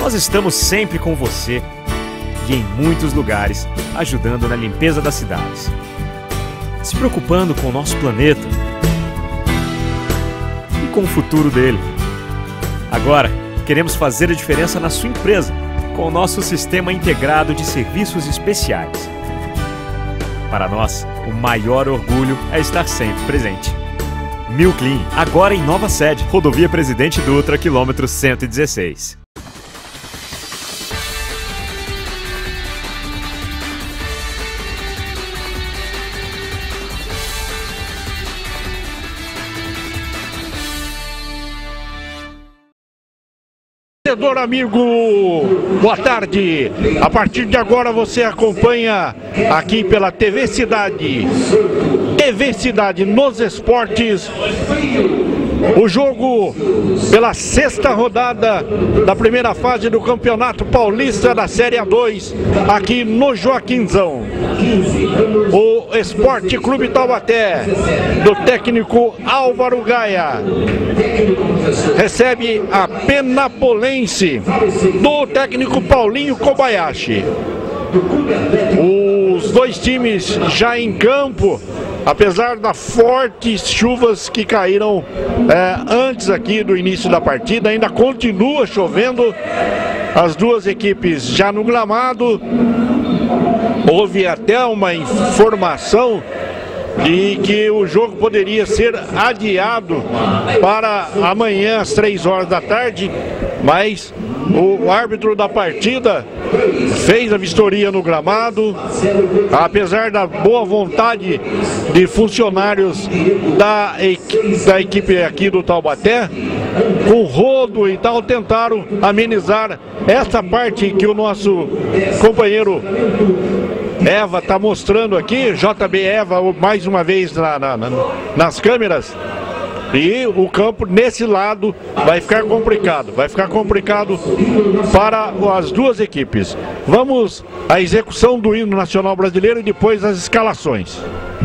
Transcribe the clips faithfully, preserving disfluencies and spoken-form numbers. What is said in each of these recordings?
Nós estamos sempre com você e em muitos lugares ajudando na limpeza das cidades, se preocupando com o nosso planeta e com o futuro dele. Agora, queremos fazer a diferença na sua empresa com o nosso sistema integrado de serviços especiais. Para nós, o maior orgulho é estar sempre presente. Milclean, agora em nova sede, Rodovia Presidente Dutra, quilômetro cento e dezesseis. Torcedor amigo, boa tarde. A partir de agora você acompanha aqui pela T V Cidade, T V Cidade nos esportes, o jogo pela sexta rodada da primeira fase do Campeonato Paulista da Série A dois, aqui no Joaquinzão. O Esporte Clube Taubaté, do técnico Álvaro Gaia, recebe a Penapolense, do técnico Paulinho Kobayashi. Os dois times já em campo, apesar das fortes chuvas que caíram é, antes aqui do início da partida, ainda continua chovendo. As duas equipes já no gramado. Houve até uma informação de que o jogo poderia ser adiado para amanhã às três horas da tarde, mas o árbitro da partida fez a vistoria no gramado. Apesar da boa vontade de funcionários da, da equipe aqui do Taubaté, com rodo e tal, tentaram amenizar essa parte que o nosso companheiro Eva está mostrando aqui, J B Eva, mais uma vez na, na, na, nas câmeras. E o campo nesse lado vai ficar complicado, vai ficar complicado para as duas equipes. Vamos à execução do hino nacional brasileiro e depois as escalações.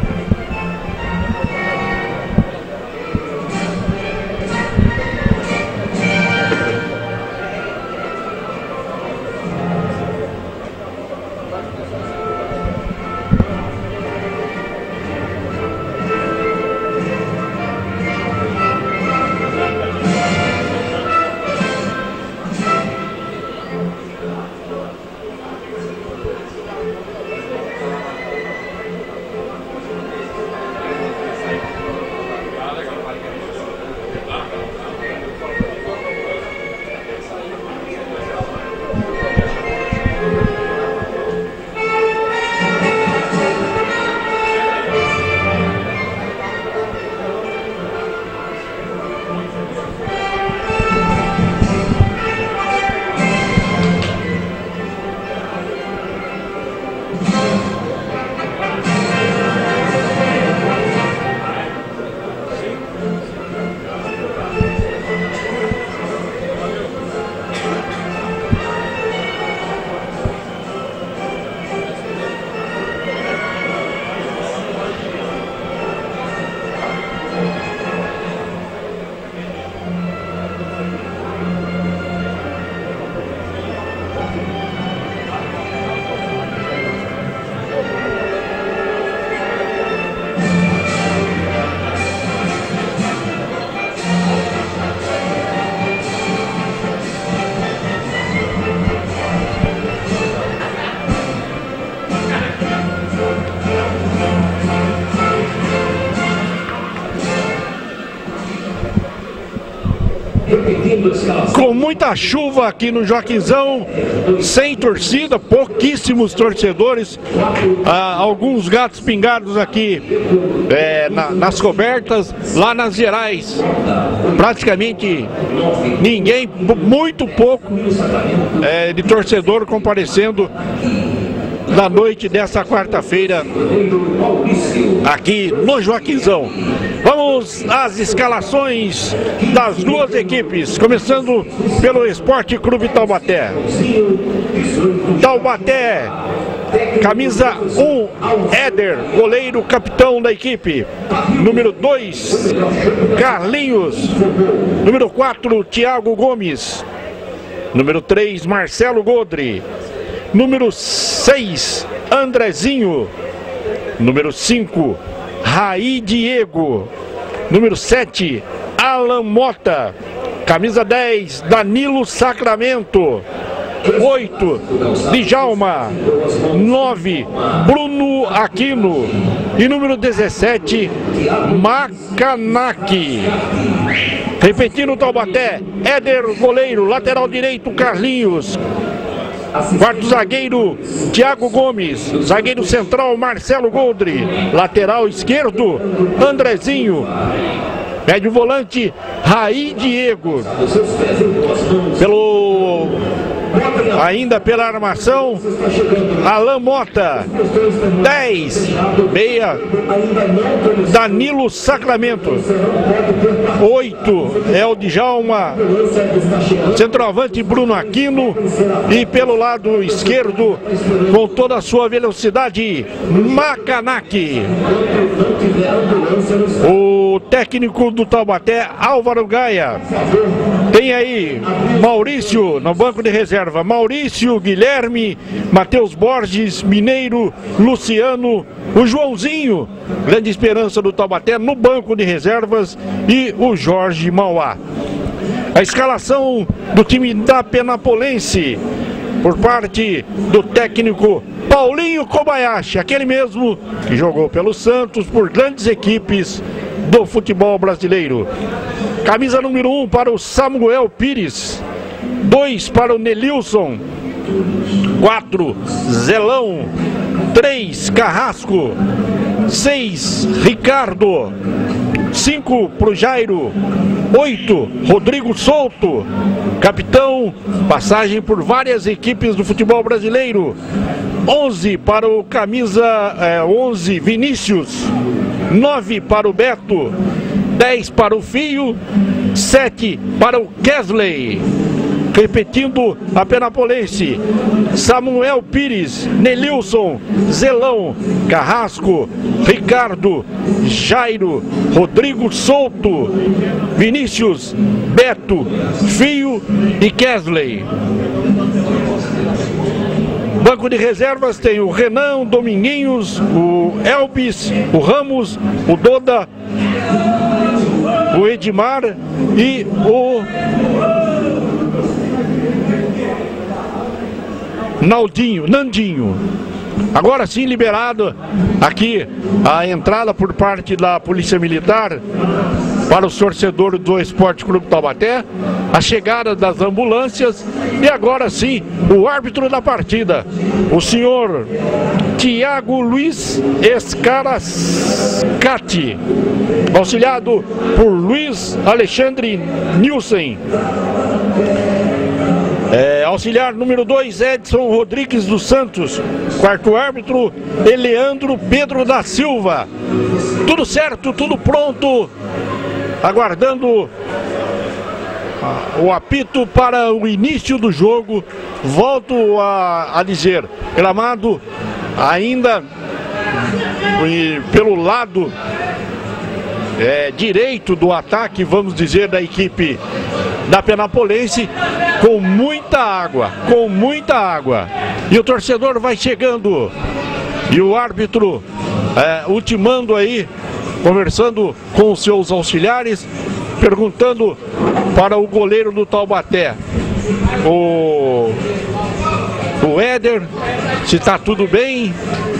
Com muita chuva aqui no Joaquinzão, sem torcida, pouquíssimos torcedores, ah, alguns gatos pingados aqui é, na, nas cobertas, lá nas Gerais, praticamente ninguém, muito pouco é, de torcedor comparecendo na noite dessa quarta-feira aqui no Joaquinzão. Vamos às escalações das duas equipes, começando pelo Esporte Clube Taubaté. Taubaté, camisa um, Éder, goleiro, capitão da equipe. Número dois, Carlinhos. Número quatro, Thiago Gomes. Número três, Marcelo Godre. Número seis, Andrezinho. Número cinco, Raí Diego. Número sete, Alan Mota. Camisa dez, Danilo Sacramento. oito, Djalma. nove, Bruno Aquino. E número dezessete, Macanaki. Repetindo o Taubaté, Éder, goleiro. Lateral direito, Carlinhos. Quarto zagueiro, Thiago Gomes. Zagueiro central, Marcelo Goldri. Lateral esquerdo, Andrezinho. Médio volante, Raí Diego. Pelo... Ainda pela armação, Alan Mota. dez, meia, Danilo Sacramento. oito, é o Djalma. Centroavante, Bruno Aquino. E pelo lado esquerdo, com toda a sua velocidade, Macanaki. O técnico do Taubaté, Álvaro Gaia. Tem aí Maurício no banco de reserva. Maurício, Guilherme, Matheus Borges, Mineiro, Luciano, o Joãozinho, grande esperança do Taubaté, no banco de reservas, e o Jorge Mauá. A escalação do time da Penapolense, por parte do técnico Paulinho Kobayashi, aquele mesmo que jogou pelo Santos, por grandes equipes do futebol brasileiro. Camisa número um para o Samuel Pires. dois para o Nelilson. quatro, Zelão. três, Carrasco. seis, Ricardo. cinco para o Jairo. oito, Rodrigo Souto. Capitão, passagem por várias equipes do futebol brasileiro. onze para o camisa é, onze, Vinícius. nove para o Beto. dez para o Fio. sete para o Kesley. Repetindo a Penapolense: Samuel Pires, Nelilson, Zelão, Carrasco, Ricardo, Jairo, Rodrigo Souto, Vinícius, Beto, Fio e Kesley. Banco de reservas tem o Renan, o Dominguinhos, o Elbis, o Ramos, o Doda, o Edmar e o Naldinho, Nandinho. Agora sim, liberado aqui a entrada por parte da Polícia Militar para os torcedores do Esporte Clube Taubaté, a chegada das ambulâncias e agora sim o árbitro da partida, o senhor Tiago Luiz Escarascati, auxiliado por Luiz Alexandre Nilsen. É, auxiliar número dois, Edson Rodrigues dos Santos. Quarto árbitro, Eleandro Pedro da Silva. Tudo certo, tudo pronto. Aguardando o apito para o início do jogo. Volto a, a dizer, gramado ainda e, pelo lado é, direito do ataque, vamos dizer, da equipe da Penapolense, com muita água, com muita água. E o torcedor vai chegando. E o árbitro é, ultimando aí, conversando com os seus auxiliares, perguntando para o goleiro do Taubaté, o, o Éder, se está tudo bem.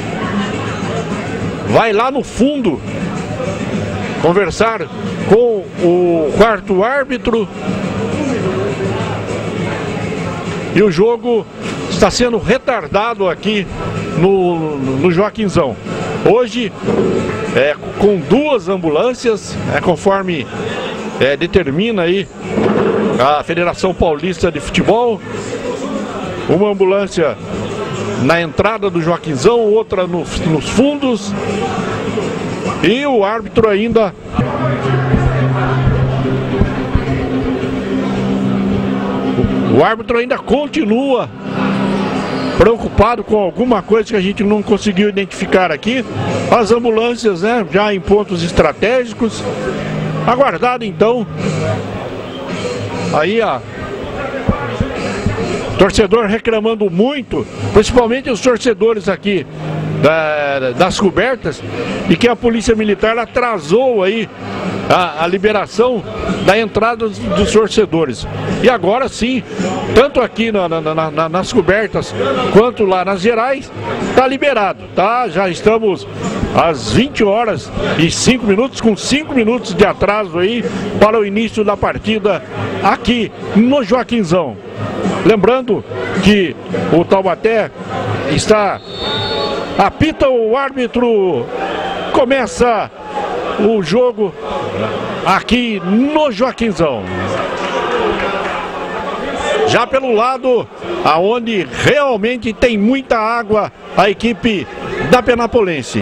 Vai lá no fundo conversar com o quarto árbitro. E o jogo está sendo retardado aqui no, no Joaquinzão. Hoje, é, com duas ambulâncias, é, conforme é, determina aí a Federação Paulista de Futebol. Uma ambulância na entrada do Joaquinzão, outra no, nos fundos. E o árbitro ainda... O árbitro ainda continua preocupado com alguma coisa que a gente não conseguiu identificar aqui. As ambulâncias, né, já em pontos estratégicos. Aguardado então aí a, Torcedor reclamando muito, principalmente os torcedores aqui da, das cobertas, e que a Polícia Militar atrasou aí a, a liberação da entrada dos, dos torcedores. E agora sim, tanto aqui na, na, na, nas cobertas quanto lá nas gerais, está liberado, tá? Já estamos às vinte horas e cinco minutos, com cinco minutos de atraso aí para o início da partida aqui no Joaquinzão. Lembrando que o Taubaté está, apita o árbitro, começa o jogo aqui no Joaquinzão. Já pelo lado aonde realmente tem muita água, a equipe da Penapolense.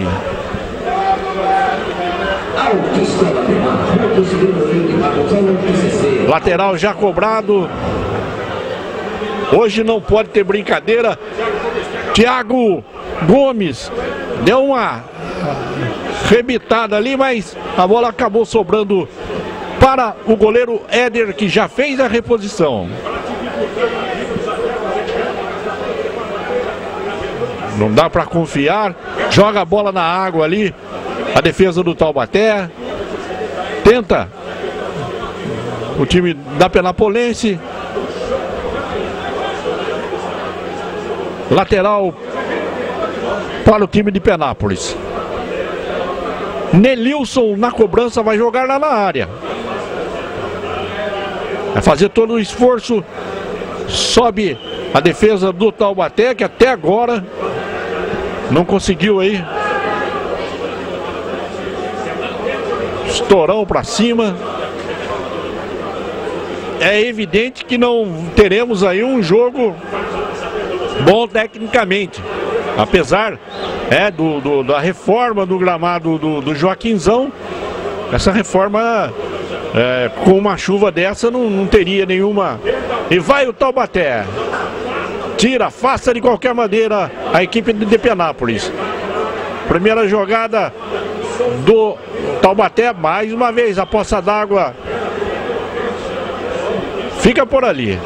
Lateral já cobrado. Hoje não pode ter brincadeira. Thiago Gomes deu uma rebitada ali, mas a bola acabou sobrando para o goleiro Éder, que já fez a reposição. Não dá para confiar. Joga a bola na água ali. A defesa do Taubaté. Tenta o time da Penapolense. Lateral para o time de Penápolis. Nelilson na cobrança, vai jogar lá na área. Vai fazer todo o esforço. Sobe a defesa do Taubaté, que até agora não conseguiu aí. Estourão para cima. É evidente que não teremos aí um jogo bom tecnicamente, apesar é, do, do, da reforma do gramado do, do Joaquinzão. Essa reforma, é, com uma chuva dessa, não, não teria nenhuma. E vai o Taubaté, tira, afasta de qualquer maneira a equipe de Penápolis. Primeira jogada do Taubaté, mais uma vez a poça d'água fica por ali.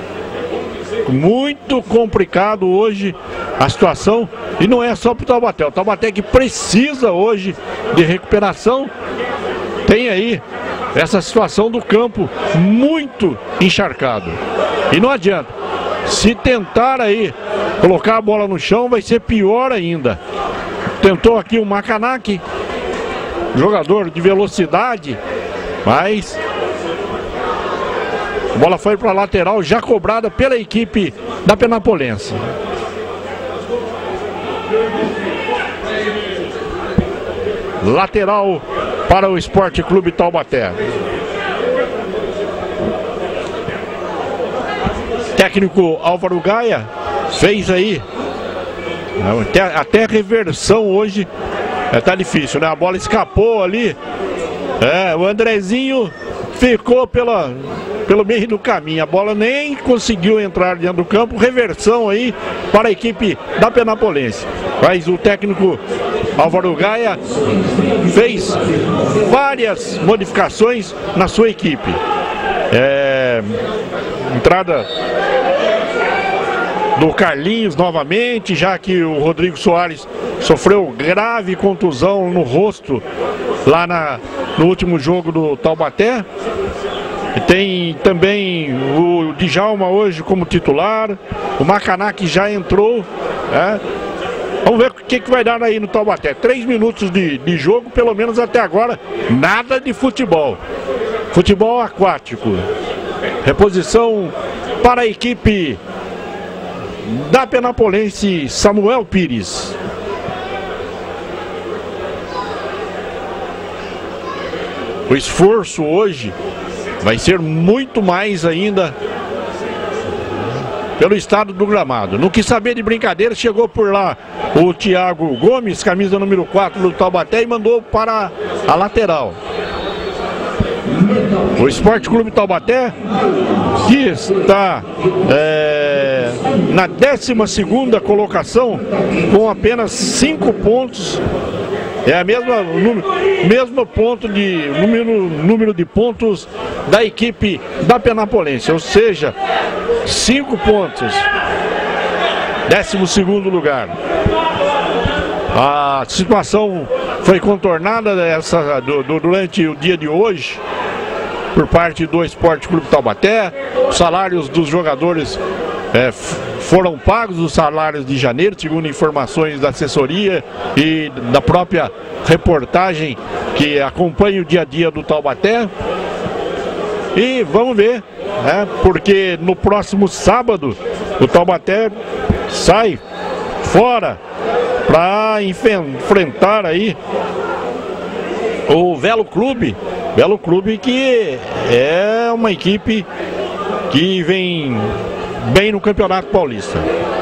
Muito complicado hoje a situação, e não é só para o Taubaté. O Taubaté que precisa hoje de recuperação. Tem aí essa situação do campo muito encharcado. E não adianta. Se tentar aí colocar a bola no chão, vai ser pior ainda. Tentou aqui o Macanac, jogador de velocidade, mas a bola foi para a lateral, já cobrada pela equipe da Penapolense. Lateral para o Esporte Clube Taubaté. Técnico Álvaro Gaia fez aí até, até reversão hoje. É, tá difícil, né? A bola escapou ali. É, o Andrezinho ficou pela, pelo meio do caminho. A bola nem conseguiu entrar dentro do campo. Reversão aí para a equipe da Penapolense. Mas o técnico Álvaro Gaia fez várias modificações na sua equipe. É, entrada do Carlinhos novamente, já que o Rodrigo Soares sofreu grave contusão no rosto lá na, no último jogo do Taubaté. E tem também o Djalma hoje como titular. O Macanac já entrou, né? Vamos ver o que, que vai dar aí no Taubaté. Três minutos de, de jogo, pelo menos até agora, nada de futebol. Futebol aquático. Reposição para a equipe da Penapolense, Samuel Pires. O esforço hoje vai ser muito mais ainda pelo estado do gramado. Não quis saber de brincadeira, chegou por lá o Thiago Gomes, camisa número quatro do Taubaté, e mandou para a lateral. O Esporte Clube Taubaté, que está é, na décima segunda colocação, com apenas cinco pontos. É a mesma número, mesmo ponto de número, número de pontos da equipe da Penapolense. Ou seja, cinco pontos. décimo segundo lugar. A situação foi contornada essa, do, do, durante o dia de hoje por parte do Esporte Clube Taubaté. Os salários dos jogadores é, foram pagos, os salários de janeiro, segundo informações da assessoria e da própria reportagem que acompanha o dia a dia do Taubaté. E vamos ver, né, porque no próximo sábado o Taubaté sai fora para enfrentar aí o Velo Clube. Velo Clube que é uma equipe que vem bem no Campeonato Paulista.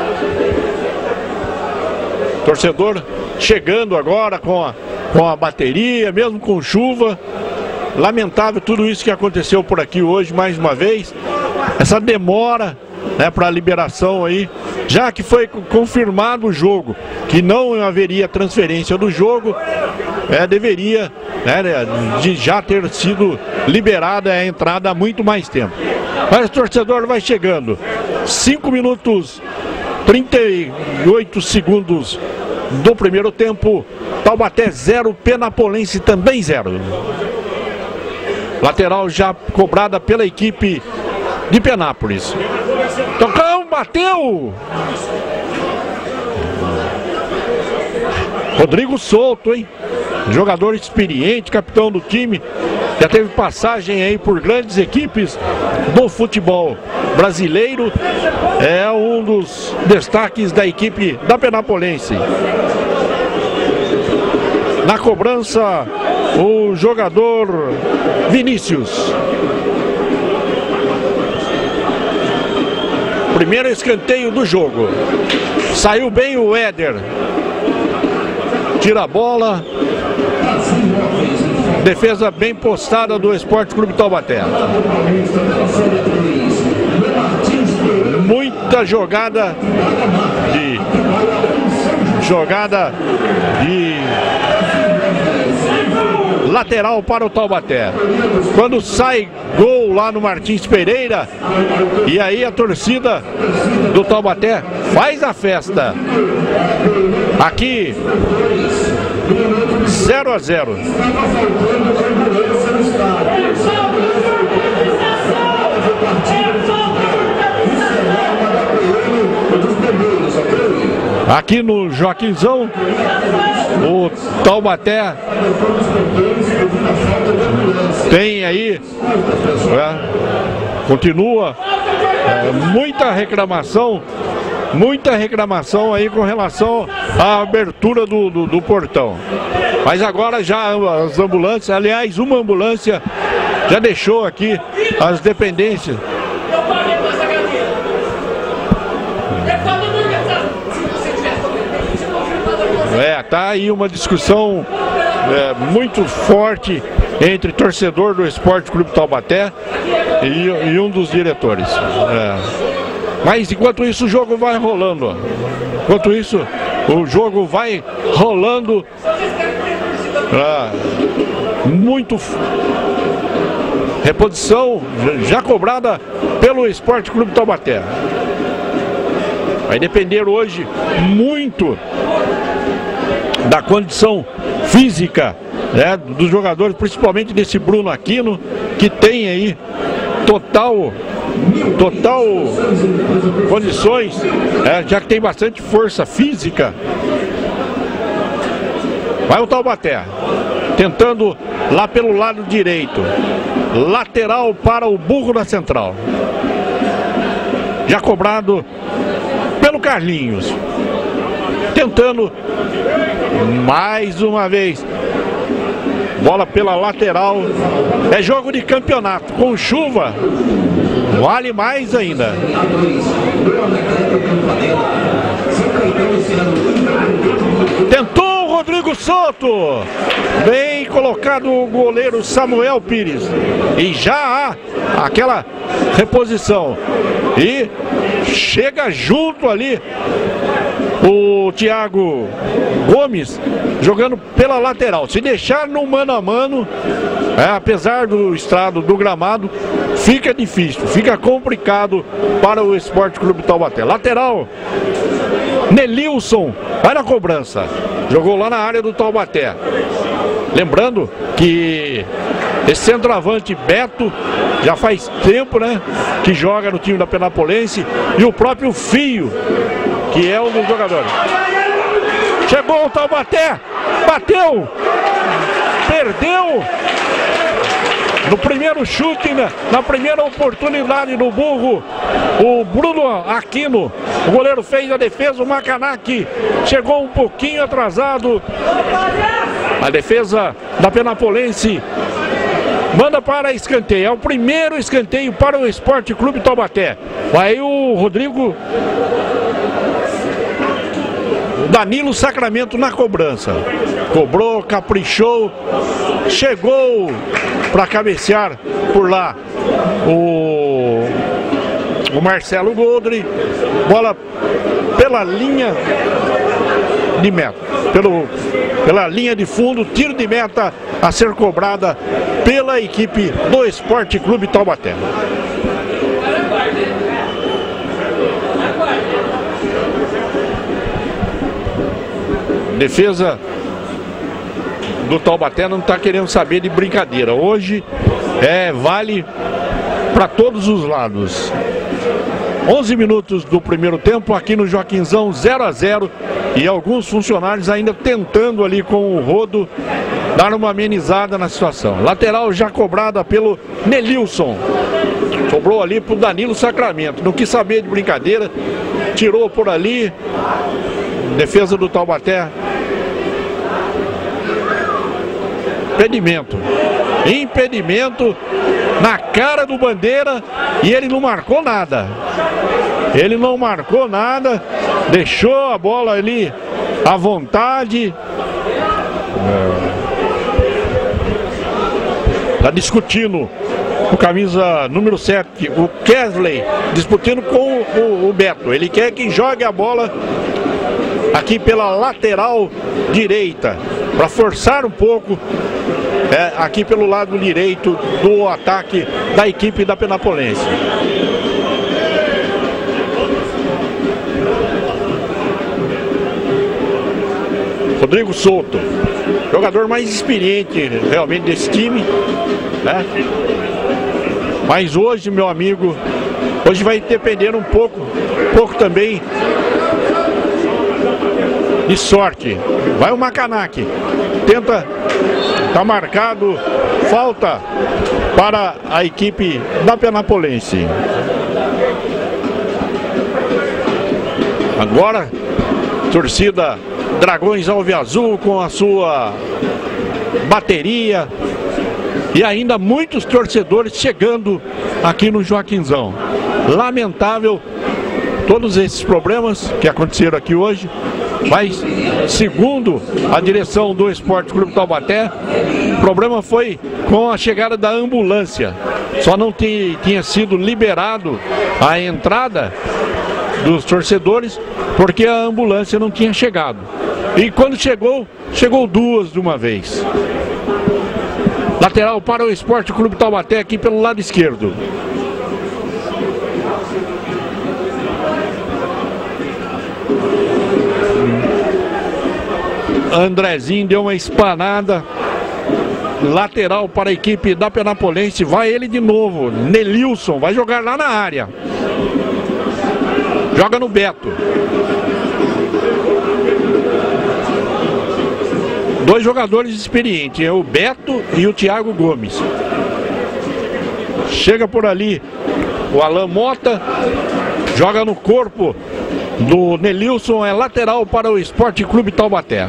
Torcedor chegando agora com a, com a bateria, mesmo com chuva. Lamentável tudo isso que aconteceu por aqui hoje, mais uma vez. Essa demora, né, para a liberação aí, já que foi confirmado o jogo, que não haveria transferência do jogo, é, deveria, né, de já ter sido liberada a entrada há muito mais tempo. Mas o torcedor vai chegando. cinco minutos, trinta e oito segundos do primeiro tempo. Taubaté zero, Penapolense também zero. Lateral já cobrada pela equipe de Penápolis. Tocão, bateu! Rodrigo Souto, hein? Jogador experiente, capitão do time. Já teve passagem aí por grandes equipes do futebol brasileiro. É um dos destaques da equipe da Penapolense. Na cobrança, o jogador Vinícius. Primeiro escanteio do jogo. Saiu bem o Éder. Tira a bola. Defesa bem postada do Esporte Clube Taubaté. Muita jogada de jogada de lateral para o Taubaté. Quando sai gol lá no Martins Pereira, e aí a torcida do Taubaté faz a festa. Aqui zero a zero. Aqui no Joaquinzão, o Taubaté tem aí, é, continua é, muita reclamação, muita reclamação aí com relação à abertura do, do, do portão. Mas agora já as ambulâncias, aliás, uma ambulância já deixou aqui as dependências. É, tá aí uma discussão é, muito forte entre torcedor do Esporte Clube Taubaté e, e um dos diretores. É. Mas enquanto isso o jogo vai rolando. Enquanto isso o jogo vai rolando. É, muito reposição já cobrada pelo Esporte Clube Taubaté. Vai depender hoje muito da condição física, né, dos jogadores, principalmente desse Bruno Aquino, que tem aí total, total condições, é, já que tem bastante força física. Vai o Taubaté, tentando lá pelo lado direito, lateral para o Burro da Central. Já cobrado pelo Carlinhos. Tentando mais uma vez. Bola pela lateral. É jogo de campeonato. Com chuva, vale mais ainda. Tentou o Rodrigo Souto. Bem colocado o goleiro Samuel Pires. E já há aquela reposição. E chega junto ali o Thiago Gomes jogando pela lateral. Se deixar no mano a mano, É, apesar do estrado do gramado, fica difícil, fica complicado para o Esporte Clube Taubaté. Lateral, Nelilson, vai na cobrança, jogou lá na área do Taubaté. Lembrando que esse centroavante Beto já faz tempo, né, que joga no time da Penapolense, e o próprio Fio, que é um dos jogadores. Chegou o Taubaté, bateu, perdeu no primeiro chute, né, na primeira oportunidade do Burro. O Bruno Aquino, o goleiro, fez a defesa. O Macanaki chegou um pouquinho atrasado. A defesa da Penapolense manda para escanteio. É o primeiro escanteio para o Esporte Clube Taubaté. Aí o Rodrigo Danilo Sacramento na cobrança. Cobrou, caprichou, chegou para cabecear por lá o, o Marcelo Goldri. Bola pela linha de meta, pelo, pela linha de fundo, tiro de meta a ser cobrada pela equipe do Esporte Clube Taubaté. Defesa do Taubaté não está querendo saber de brincadeira. Hoje é vale para todos os lados. onze minutos do primeiro tempo aqui no Joaquinzão, zero a zero, e alguns funcionários ainda tentando ali com o rodo dar uma amenizada na situação. Lateral já cobrada pelo Nelilson. Sobrou ali para o Danilo Sacramento. Não quis saber de brincadeira, tirou por ali. Defesa do Taubaté. Impedimento. Impedimento na cara do Bandeira, e ele não marcou nada. Ele não marcou nada. Deixou a bola ali à vontade. Está discutindo o camisa número sete, o Kesley, disputando com o, o Beto. Ele quer que jogue a bola aqui pela lateral direita, para forçar um pouco é, aqui pelo lado direito do ataque da equipe da Penapolense. Rodrigo Souto, jogador mais experiente realmente desse time, né? Mas hoje, meu amigo, hoje vai depender um pouco, um pouco também de sorte. Vai o Macanaki, tenta, tá marcado, falta para a equipe da Penapolense. Agora, torcida Dragões Alviazul com a sua bateria e ainda muitos torcedores chegando aqui no Joaquinzão. Lamentável todos esses problemas que aconteceram aqui hoje, mas segundo a direção do Esporte Clube Taubaté, o problema foi com a chegada da ambulância. Só não tinha sido liberado a entrada dos torcedores porque a ambulância não tinha chegado. E quando chegou, chegou duas de uma vez. Lateral para o Esporte Clube Taubaté aqui pelo lado esquerdo. Andrezinho deu uma espanada. Lateral para a equipe da Penapolense. Vai ele de novo. Nelilson vai jogar lá na área. Joga no Beto. Dois jogadores experientes, é o Beto e o Thiago Gomes. Chega por ali o Alan Mota, joga no corpo do Nelilson, é lateral para o Esporte Clube Taubaté.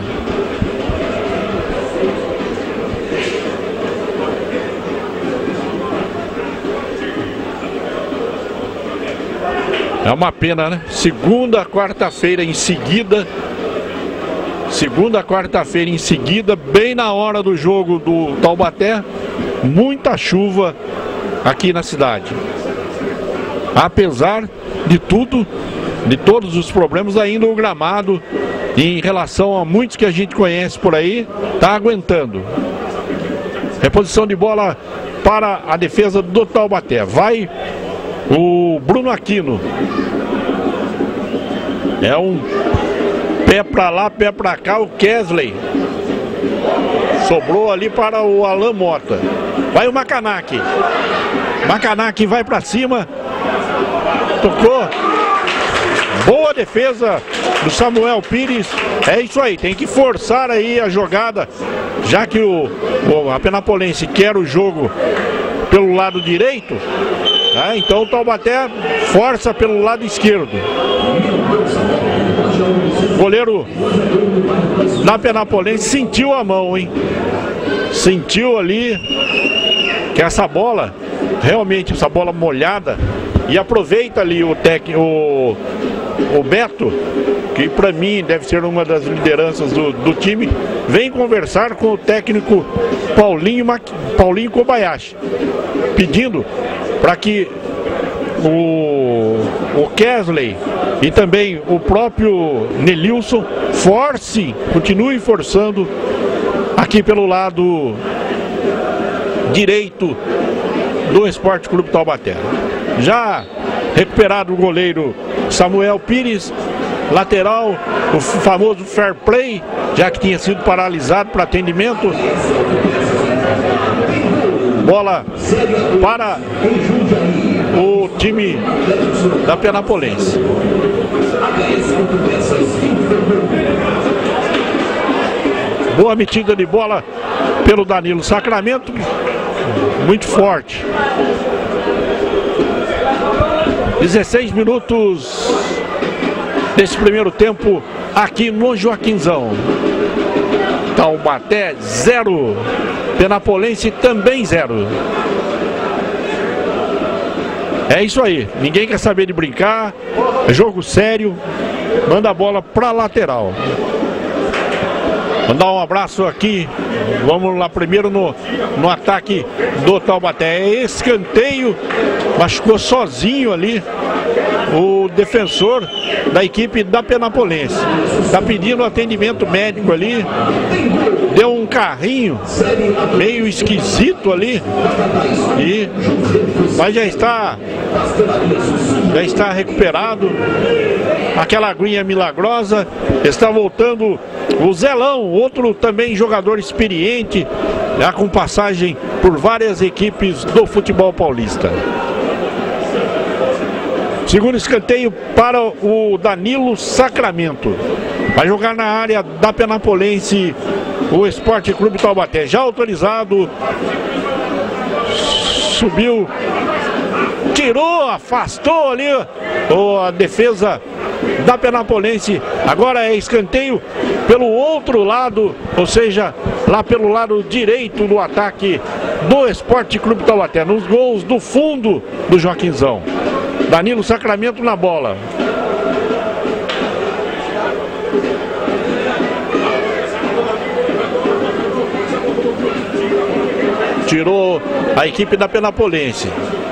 É uma pena, né? Segunda, quarta-feira em seguida. Segunda, quarta-feira em seguida, bem na hora do jogo do Taubaté, muita chuva aqui na cidade. Apesar de tudo, de todos os problemas, ainda o gramado, em relação a muitos que a gente conhece por aí, está aguentando. Reposição de bola para a defesa do Taubaté. Vai o Bruno Aquino. É um pé para lá, pé para cá, o Kesley. Sobrou ali para o Alan Mota. Vai o Macanak. Macanak vai para cima. Tocou. Boa defesa do Samuel Pires. É isso aí, tem que forçar aí a jogada, já que o, o a Penapolense quer o jogo pelo lado direito, né? Então o Taubaté força pelo lado esquerdo. O goleiro da Penapolense sentiu a mão, hein? Sentiu ali que essa bola, realmente essa bola molhada, e aproveita ali o técnico, o, o Beto, que para mim deve ser uma das lideranças do, do time, vem conversar com o técnico Paulinho, Paulinho Kobayashi, pedindo para que o, o Kesley e também o próprio Nelilson force, continue forçando aqui pelo lado direito do Esporte Clube Taubaté. Já recuperado o goleiro Samuel Pires, lateral, o famoso fair play, já que tinha sido paralisado para atendimento. Bola para o time da Penapolense. Boa metida de bola pelo Danilo Sacramento, muito forte. dezesseis minutos desse primeiro tempo aqui no Joaquinzão. Taubaté zero, Penapolense também zero. É isso aí, ninguém quer saber de brincar, é jogo sério, manda a bola para lateral. Mandar um abraço aqui, vamos lá primeiro no, no ataque do Taubaté. É escanteio, machucou sozinho ali o defensor da equipe da Penapolense. Está pedindo atendimento médico ali, deu um carrinho meio esquisito ali, e, mas já está, já está recuperado. Aquela aguinha milagrosa, está voltando o Zelão, outro também jogador experiente, já com passagem por várias equipes do futebol paulista. Segundo escanteio para o Danilo Sacramento. Vai jogar na área da Penapolense o Esporte Clube Taubaté. Já autorizado. Subiu. Tirou, afastou ali a defesa da Penapolense. Agora é escanteio pelo outro lado, ou seja, lá pelo lado direito do ataque do Esporte Clube Taubaté, nos gols do fundo do Joaquinzão. Danilo Sacramento na bola. Tirou a equipe da Penapolense.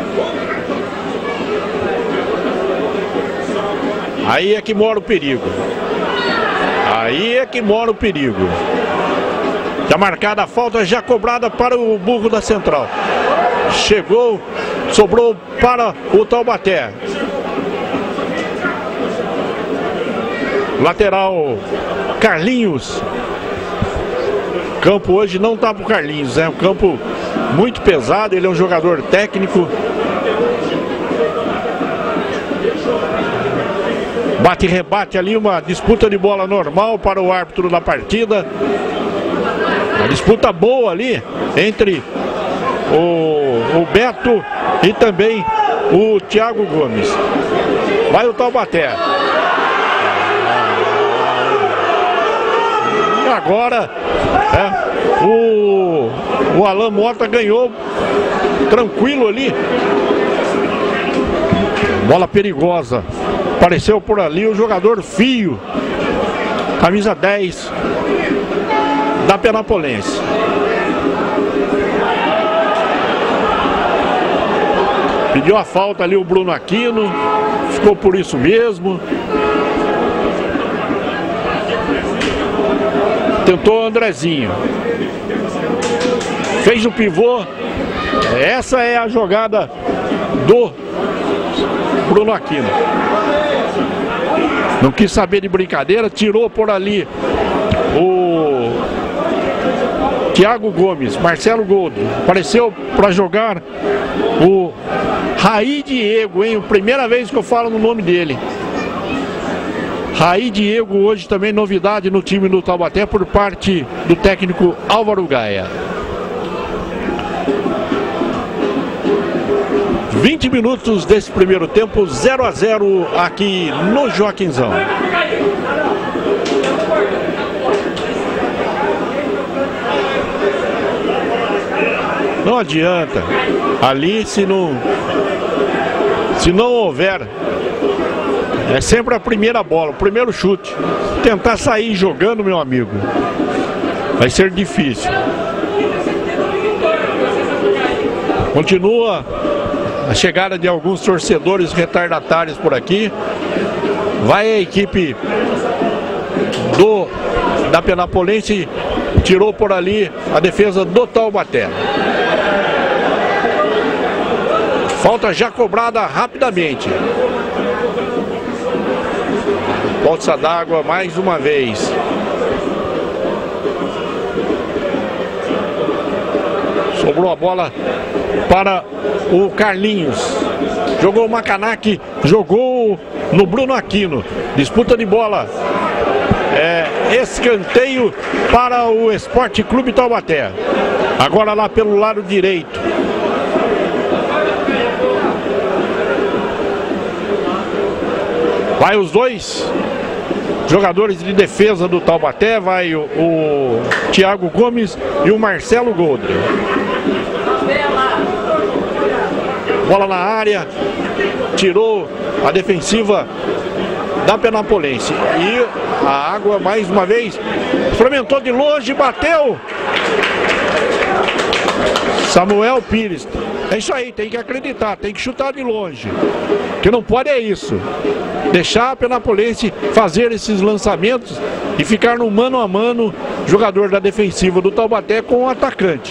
Aí é que mora o perigo. Aí é que mora o perigo. Já marcada a falta, já cobrada para o Burro da Central. Chegou, sobrou para o Taubaté. Lateral Carlinhos. Campo hoje não está para o Carlinhos, é um campo muito pesado, ele é um jogador técnico. Bate e rebate ali, uma disputa de bola normal para o árbitro da partida. Uma disputa boa ali entre o, o Beto e também o Thiago Gomes. Vai o Taubaté. E agora é, o, o Alan Mota ganhou tranquilo ali. Bola perigosa. Apareceu por ali o jogador Fio, camisa dez da Penapolense. Pediu a falta ali o Bruno Aquino, ficou por isso mesmo. Tentou o Andrezinho. fez o pivô. Essa é a jogada do Bruno Aquino. Não quis saber de brincadeira, tirou por ali o Thiago Gomes, Marcelo Goldo. Apareceu para jogar o Raí Diego, hein? Primeira vez que eu falo no nome dele. Raí Diego, hoje também novidade no time do Taubaté por parte do técnico Álvaro Gaia. vinte minutos desse primeiro tempo, zero a zero aqui no Joaquinzão. Não adianta. Ali, se não se não houver, é sempre a primeira bola, o primeiro chute. Tentar sair jogando, meu amigo, vai ser difícil. Continua a chegada de alguns torcedores retardatários por aqui. Vai a equipe do da Penapolense, tirou por ali a defesa do Taubaté. Falta já cobrada rapidamente. Poça d'água mais uma vez. Sobrou a bola para o Carlinhos. Jogou o Macanac, jogou no Bruno Aquino. Disputa de bola. É, escanteio para o Esporte Clube Taubaté. Agora lá pelo lado direito. Vai os dois jogadores de defesa do Taubaté. Vai o, o Thiago Gomes e o Marcelo Goldre. Bola na área, tirou a defensiva da Penapolense. E a água mais uma vez experimentou de longe, bateu. Samuel Pires. É isso aí, tem que acreditar, tem que chutar de longe. O que não pode é isso. Deixar a Penapolense fazer esses lançamentos e ficar no mano a mano, jogador da defensiva do Taubaté com o atacante.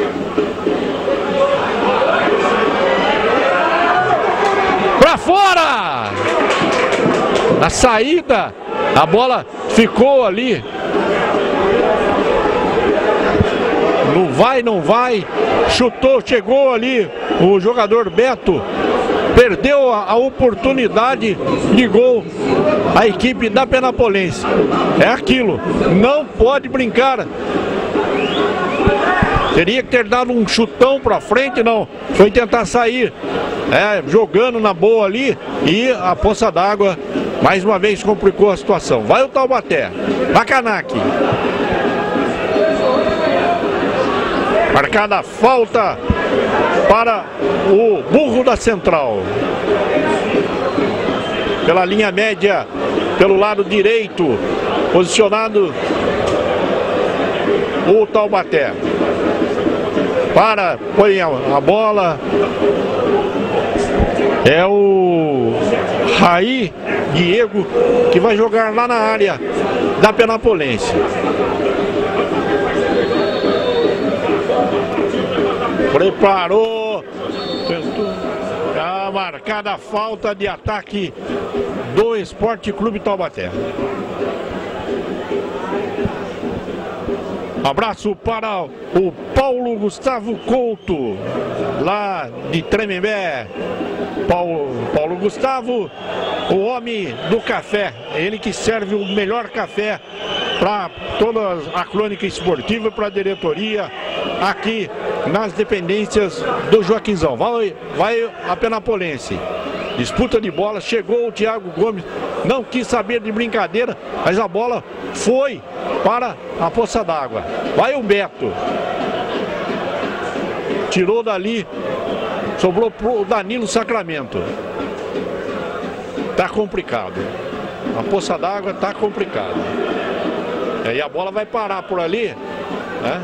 Pra fora! Na saída, a bola ficou ali. Não vai, não vai. Chutou, chegou ali o jogador Beto. Perdeu a, a oportunidade de gol a equipe da Penapolense. É aquilo, não pode brincar. Teria que ter dado um chutão pra frente, não. Foi tentar sair, é, jogando na boa ali. E a poça d'água mais uma vez complicou a situação. Vai o Taubaté. Macanac. Marcada a falta para o Burro da Central. Pela linha média, pelo lado direito, posicionado o Taubaté. Para, põe a, a bola. É o Raí Diego que vai jogar lá na área da Penapolense. Preparou. Já marcada a falta de ataque do Esporte Clube Taubaté. Abraço para o Paulo Gustavo Couto, lá de Tremembé. Paulo, Paulo Gustavo, o homem do café. Ele que serve o melhor café para toda a crônica esportiva e para a diretoria aqui nas dependências do Joaquinzão. Vai, vai a Penapolense. Disputa de bola, chegou o Thiago Gomes, não quis saber de brincadeira, mas a bola foi para a poça d'água. Vai o Beto. Tirou dali, sobrou pro Danilo Sacramento. Tá complicado. A poça d'água tá complicado. E a bola vai parar por ali, né?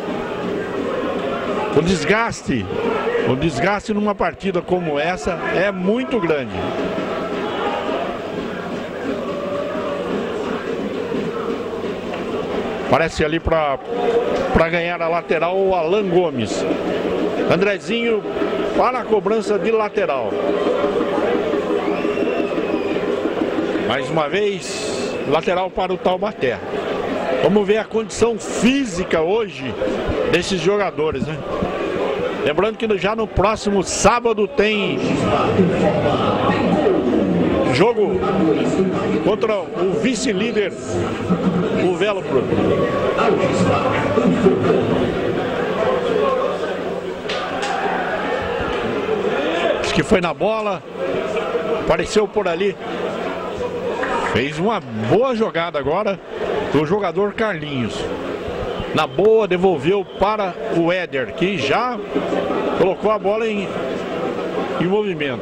O desgaste, o desgaste numa partida como essa é muito grande. Parece ali para para ganhar a lateral o Alan Gomes. Andrezinho para a cobrança de lateral. Mais uma vez, lateral para o Taubaté. Vamos ver a condição física hoje desses jogadores, né? Lembrando que já no próximo sábado tem jogo contra o vice-líder, o Velopro. Acho que foi na bola, apareceu por ali. Fez uma boa jogada agora do jogador Carlinhos. Na boa, devolveu para o Éder, que já colocou a bola em, em movimento.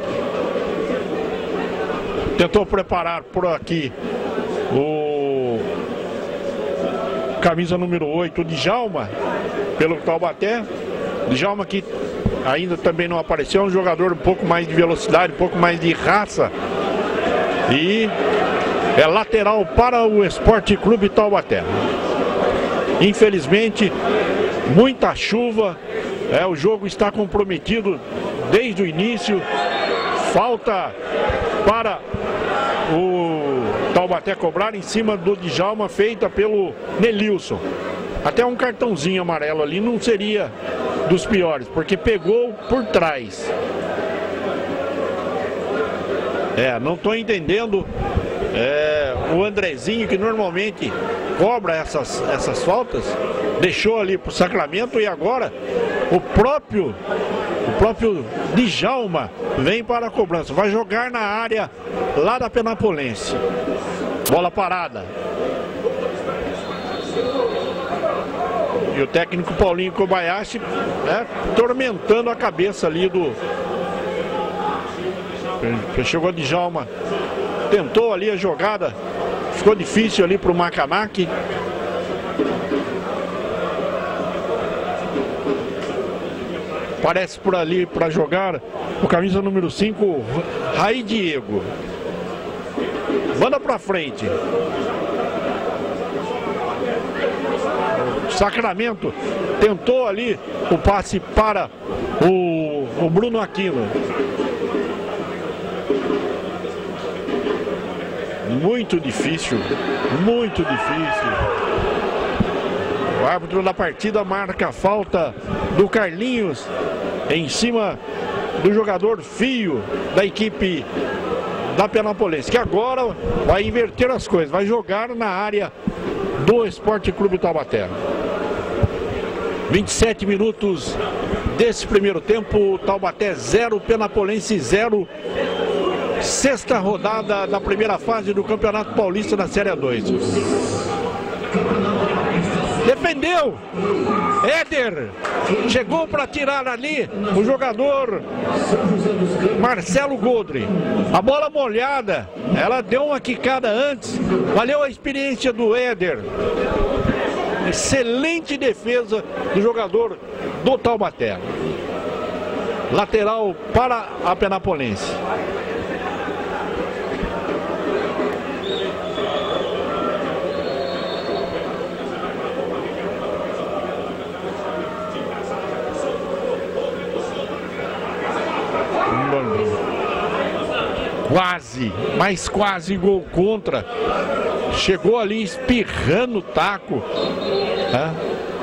Tentou preparar por aqui o camisa número oito, Djalma, pelo Taubaté. Djalma que ainda também não apareceu, é um jogador um pouco mais de velocidade, um pouco mais de raça. E é lateral para o Esporte Clube Taubaté. Infelizmente, muita chuva, é, o jogo está comprometido desde o início. Falta para o Taubaté cobrar em cima do Djalma, feita pelo Nelilson. Até um cartãozinho amarelo ali não seria dos piores, porque pegou por trás. É, não estou entendendo. É, o Andrezinho, que normalmente cobra essas, essas faltas, deixou ali para o Sacramento, e agora o próprio o próprio Djalma vem para a cobrança, vai jogar na área lá da Penapolense. Bola parada. E o técnico Paulinho Kobayashi, né, tormentando a cabeça ali do... Chegou o Djalma, tentou ali a jogada, ficou difícil ali para o Macanaki. Parece por ali para jogar o camisa número cinco, Rai Diego. Manda para frente. Sacramento tentou ali o passe para o, o Bruno Aquino. Muito difícil, muito difícil. O árbitro da partida marca a falta do Carlinhos em cima do jogador Fio da equipe da Penapolense, que agora vai inverter as coisas, vai jogar na área do Esporte Clube Taubaté. vinte e sete minutos desse primeiro tempo, Taubaté zero, Penapolense zero. Sexta rodada da primeira fase do Campeonato Paulista da Série dois. Defendeu! Éder! Chegou para tirar ali o jogador Marcelo Godre. A bola molhada, ela deu uma quicada antes. Valeu a experiência do Éder. Excelente defesa do jogador do Taubaté. Lateral para a Penapolense. Quase, mas quase gol contra. Chegou ali espirrando o taco. É.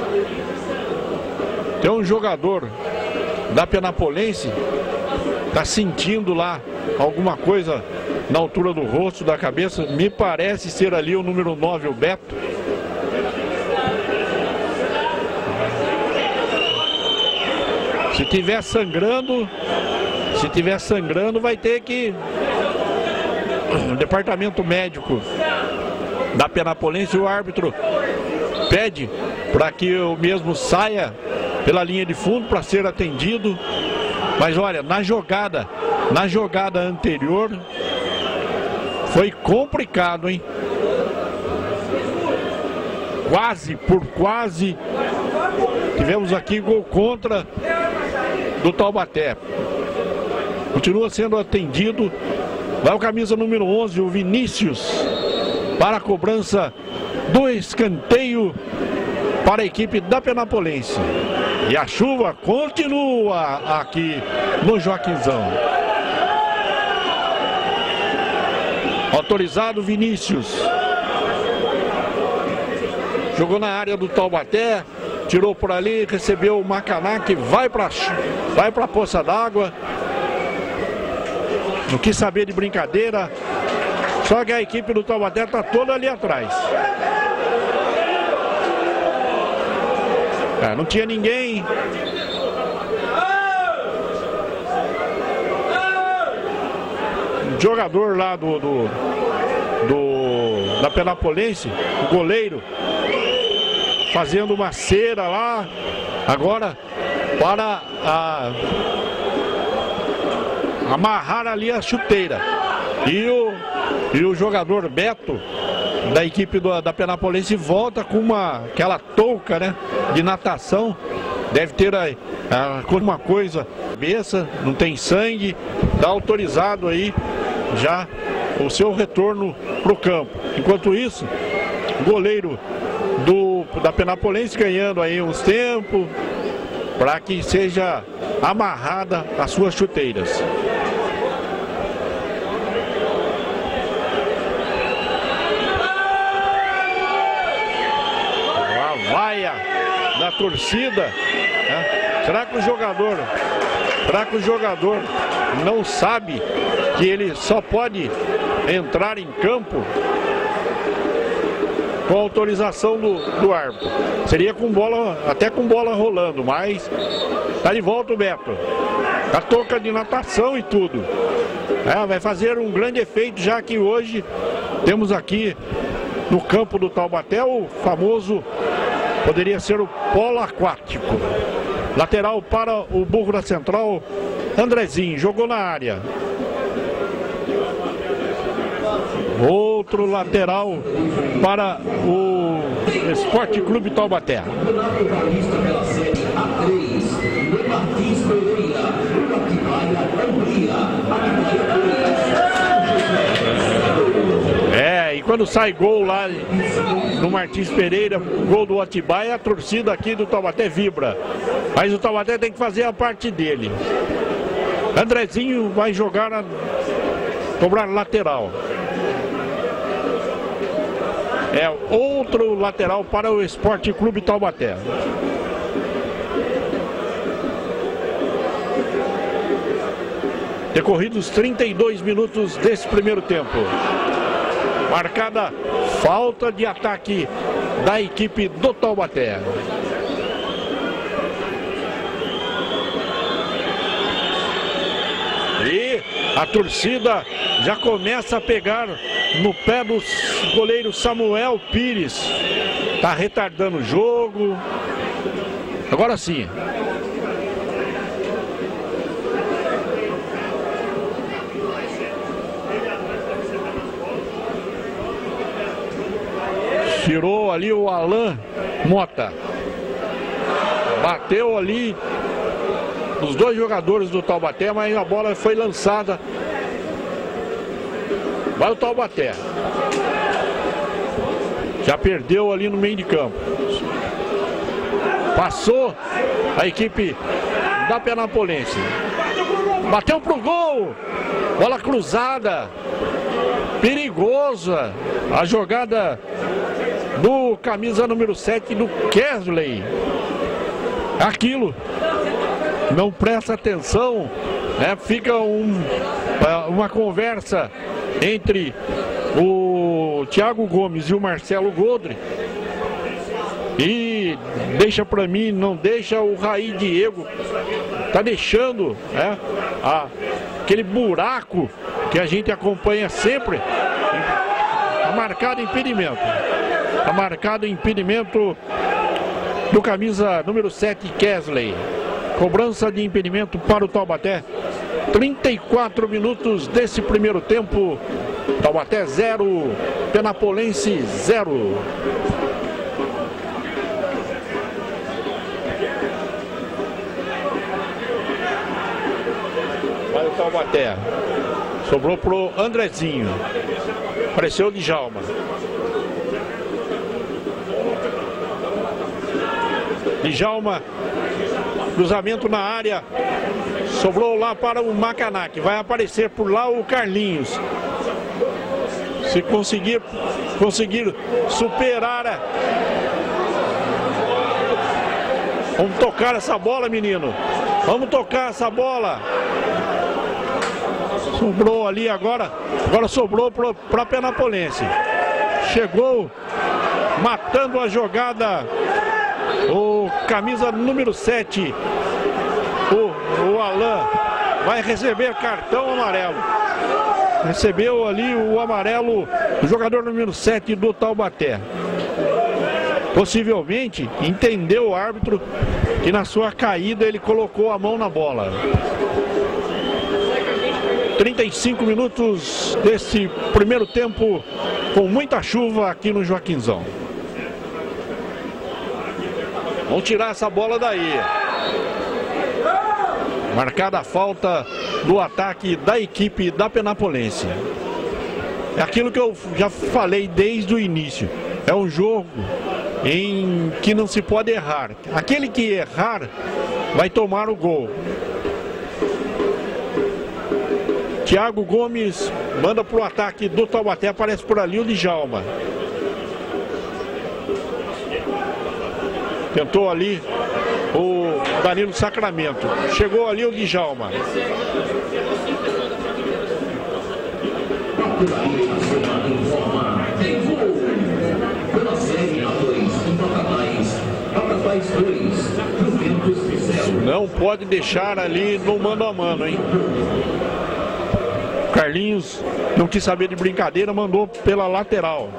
Tem um jogador da Penapolense, tá sentindo lá alguma coisa na altura do rosto, da cabeça. Me parece ser ali o número nove, o Beto. Se tiver sangrando, se tiver sangrando, vai ter que... O departamento médico da Penapolense, o árbitro pede para que o mesmo saia pela linha de fundo para ser atendido. Mas olha, na jogada, na jogada anterior, foi complicado, hein? Quase, por quase, tivemos aqui gol contra do Taubaté. Continua sendo atendido. Vai o camisa número onze, o Vinícius, para a cobrança do escanteio para a equipe da Penapolense. E a chuva continua aqui no Joaquinzão. Autorizado Vinícius. Jogou na área do Taubaté, tirou por ali, recebeu o Macaná, que vai para vai para a poça d'água. Não quis saber de brincadeira, só que a equipe do Taubaté está toda ali atrás. É, não tinha ninguém. O jogador lá do, do, do da Penapolense, o goleiro, fazendo uma cera lá, agora para a, amarrar ali a chuteira. E o, e o jogador Beto, da equipe do, da Penapolense, volta com uma, aquela touca, né, de natação. Deve ter aí alguma coisa na cabeça, não tem sangue. Está autorizado aí já o seu retorno para o campo. Enquanto isso, o goleiro do, da Penapolense ganhando aí uns tempos para que seja amarrada as suas chuteiras. A vaia da torcida, né? Será que o jogador, será que o jogador não sabe que ele só pode entrar em campo com autorização do, do árbitro? Seria com bola, até com bola rolando, mas tá de volta o Beto. A touca de natação e tudo. É, vai fazer um grande efeito, já que hoje temos aqui no campo do Taubaté o famoso, poderia ser o polo aquático. Lateral para o Burro da Central, Andrezinho, jogou na área. Outro lateral para o Esporte Clube Taubaté. É, e quando sai gol lá no Martins Pereira, gol do Atibaia, a torcida aqui do Taubaté vibra. Mas o Taubaté tem que fazer a parte dele. Andrezinho vai jogar, a, cobrar lateral. É outro lateral para o Esporte Clube Taubaté. Decorridos trinta e dois minutos desse primeiro tempo. Marcada falta de ataque da equipe do Taubaté. E a torcida já começa a pegar no pé do goleiro Samuel Pires. Tá retardando o jogo. Agora sim. Tirou ali o Alan Mota. Bateu ali os dois jogadores do Taubaté, mas a bola foi lançada. Vai o Taubaté. Já perdeu ali no meio de campo. Passou a equipe da Penapolense. Bateu pro gol. Bola cruzada. Perigosa a jogada do camisa número sete do Kesley. Aquilo. Não presta atenção, né? Fica um, uma conversa entre o Thiago Gomes e o Marcelo Godre. E deixa para mim, não deixa o Raí Diego. Tá deixando, né, a, aquele buraco que a gente acompanha sempre. Tá marcado impedimento. Tá marcado impedimento do camisa número sete, Kesley. Cobrança de impedimento para o Taubaté. trinta e quatro minutos desse primeiro tempo. Taubaté zero, Penapolense zero. Vai o Taubaté. Sobrou pro Andrezinho. Apareceu o Djalma. Djalma, cruzamento na área, sobrou lá para o Macaná, que vai aparecer por lá o Carlinhos. Se conseguir, conseguir superar a... Vamos tocar essa bola, menino. Vamos tocar essa bola. Sobrou ali agora. Agora sobrou para a Penapolense. Chegou matando a jogada o camisa número sete. O, o Alain vai receber cartão amarelo. Recebeu ali o amarelo o jogador número sete do Taubaté. Possivelmente entendeu o árbitro que na sua caída ele colocou a mão na bola. trinta e cinco minutos desse primeiro tempo com muita chuva aqui no Joaquinzão. Vamos tirar essa bola daí. Marcada a falta do ataque da equipe da Penapolense. É aquilo que eu já falei desde o início. É um jogo em que não se pode errar. Aquele que errar vai tomar o gol. Thiago Gomes manda para o ataque do Taubaté. Aparece por ali o Djalma. Tentou ali o Danilo Sacramento. Chegou ali o Djalma. Não pode deixar ali no mano a mano, hein? Carlinhos não quis saber de brincadeira, mandou pela lateral.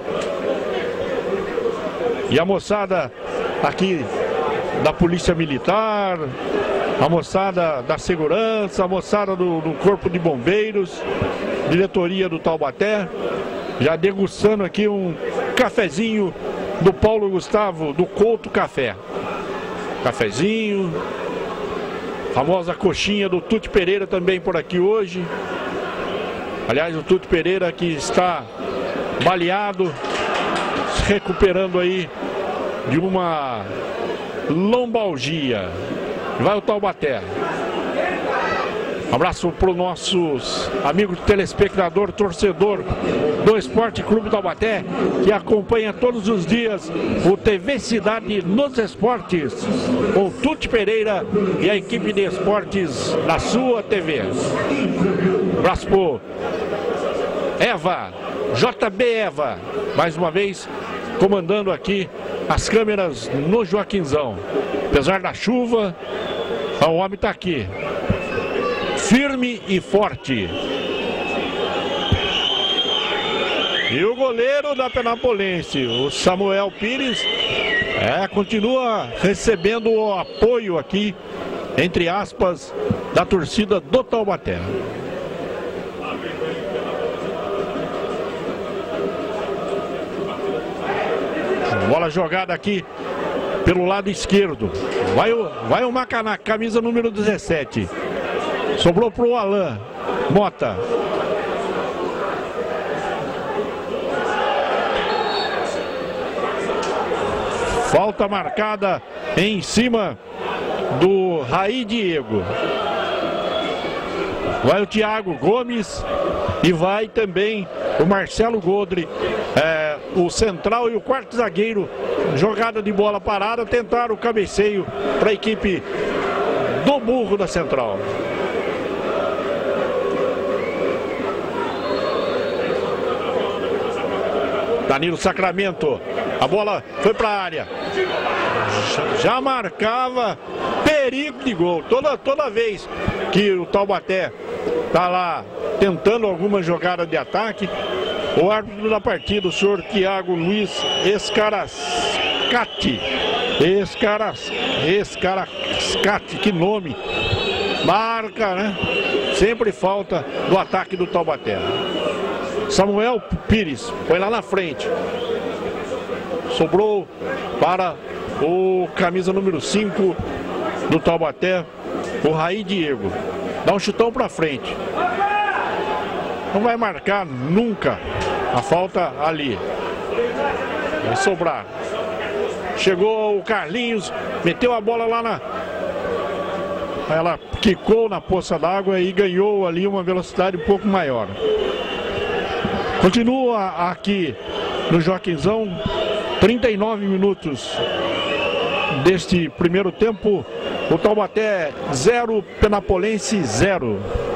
E a moçada aqui da Polícia Militar, a moçada da segurança, a moçada do, do Corpo de Bombeiros, diretoria do Taubaté, já degustando aqui um cafezinho do Paulo Gustavo, do Couto Café. Cafezinho, famosa coxinha do Tuti Pereira também por aqui hoje. Aliás, o Tuti Pereira que está baleado, se recuperando aí de uma lombalgia. Vai o Taubaté. Um abraço para os nossos amigos telespectador, torcedor do Esporte Clube Taubaté, que acompanha todos os dias o T V Cidade nos Esportes, com o Tuti Pereira e a equipe de esportes na sua T V. Um abraço para Eva, J B Eva, mais uma vez comandando aqui as câmeras no Joaquinzão. Apesar da chuva, o homem está aqui, firme e forte. E o goleiro da Penapolense, o Samuel Pires, é, continua recebendo o apoio aqui, entre aspas, da torcida do Taubaté. Bola jogada aqui pelo lado esquerdo. Vai o, vai o Macaná, camisa número dezessete. Sobrou para o Alain Mota. Falta marcada em cima do Raí Diego. Vai o Thiago Gomes e vai também o Marcelo Godre, é, o central e o quarto zagueiro. Jogada de bola parada, tentaram o cabeceio para a equipe do Burro da Central. Danilo Sacramento, a bola foi para a área, já marcava perigo de gol. Toda, toda vez que o Taubaté está lá tentando alguma jogada de ataque, o árbitro da partida, o senhor Thiago Luiz Escarascati, Escaras, Escarascati, que nome, marca, né? Sempre falta do ataque do Taubaté. Samuel Pires foi lá na frente. Sobrou para o camisa número cinco do Taubaté, o Raí Diego. Dá um chutão para frente. Não vai marcar nunca a falta ali. Vai sobrar. chegou o Carlinhos, meteu a bola lá na... Ela quicou na poça d'água e ganhou ali uma velocidade um pouco maior. Continua aqui no Joaquinzão, trinta e nove minutos deste primeiro tempo. O Taubaté zero, Penapolense zero.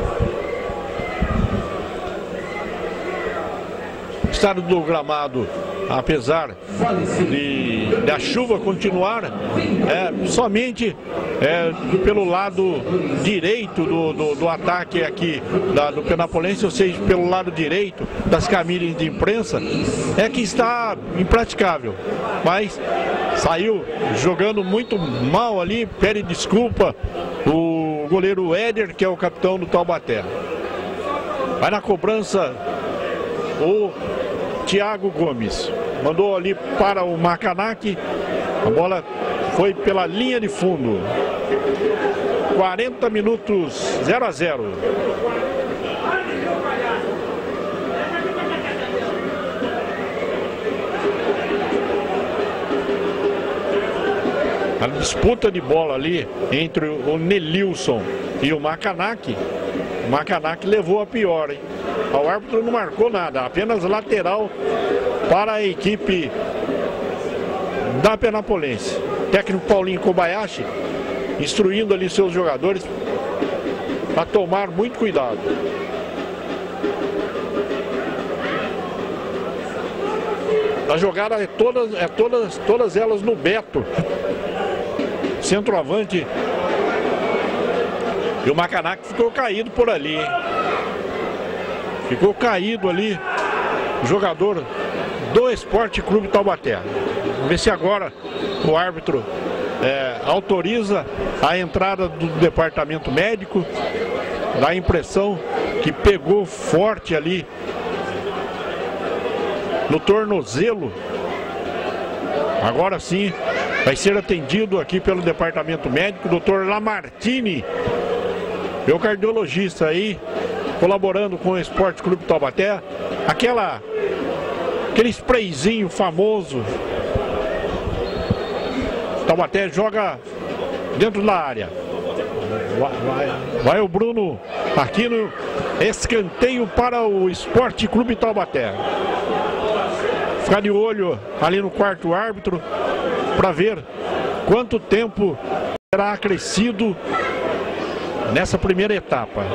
Estado do gramado, apesar de da chuva continuar, é, somente é, pelo lado direito do, do, do ataque aqui da, do Penapolense, ou seja, pelo lado direito das cabines de imprensa, é que está impraticável. Mas saiu jogando muito mal ali, pede desculpa o goleiro Éder, que é o capitão do Taubaté. Vai na cobrança o Thiago Gomes, mandou ali para o Macanac, a bola foi pela linha de fundo. quarenta minutos, zero a zero. A disputa de bola ali entre o Nelilson e o Macanac, o Macanac levou a pior, hein? O árbitro não marcou nada, apenas lateral para a equipe da Penapolense. O técnico Paulinho Kobayashi instruindo ali seus jogadores para tomar muito cuidado. A jogada é todas, é todas, todas elas no Beto, centroavante. E o Macanac ficou caído por ali, hein? Ficou caído ali o jogador do Esporte Clube Taubaté. Vamos ver se agora o árbitro é, autoriza a entrada do departamento médico. Dá a impressão que pegou forte ali no tornozelo. Agora sim vai ser atendido aqui pelo departamento médico, doutor Lamartine, meu cardiologista aí, colaborando com o Esporte Clube Taubaté. Aquela, aquele sprayzinho famoso. Taubaté joga dentro da área. Vai, vai, vai o Bruno aqui no escanteio para o Esporte Clube Taubaté. Ficar de olho ali no quarto árbitro para ver quanto tempo será acrescido nessa primeira etapa.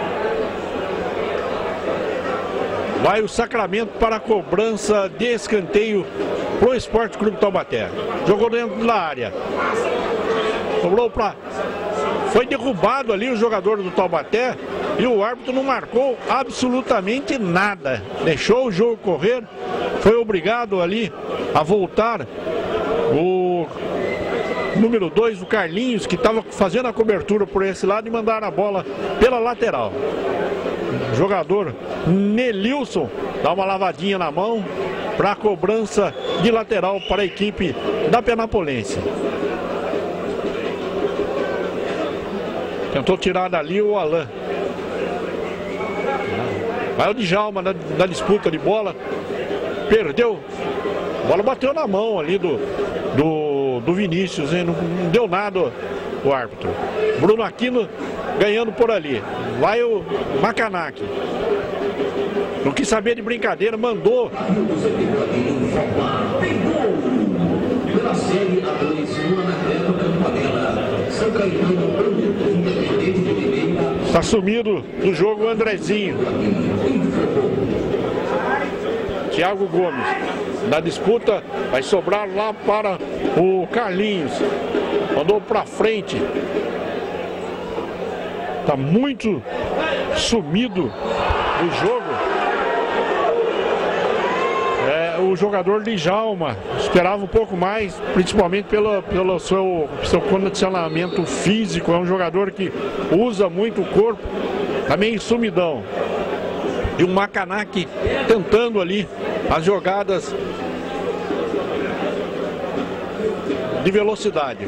Vai o Sacramento para a cobrança de escanteio para o Esporte Clube Taubaté. Jogou dentro da área. Sobrou para... Foi derrubado ali o jogador do Taubaté e o árbitro não marcou absolutamente nada. Deixou o jogo correr. Foi obrigado ali a voltar o número dois, o Carlinhos, que estava fazendo a cobertura por esse lado, e mandar a bola pela lateral. O jogador Nelilson dá uma lavadinha na mão para a cobrança de lateral para a equipe da Penapolense. Tentou tirar dali o Alain. Vai o Djalma na, na disputa de bola. Perdeu. A bola bateu na mão ali do, do, do Vinícius, hein? Não, não deu nada o árbitro. Bruno Aquino ganhando por ali. Vai o Macanac. Não quis saber de brincadeira, mandou. Pela série A dois, está sumido do jogo o Andrezinho. Thiago Gomes na disputa, vai sobrar lá para o Carlinhos. Mandou para frente. Está muito sumido do jogo. É, o jogador Djalma esperava um pouco mais, principalmente pelo, pelo seu, seu condicionamento físico. É um jogador que usa muito o corpo, está meio sumidão. E o Macanac tentando ali as jogadas de velocidade.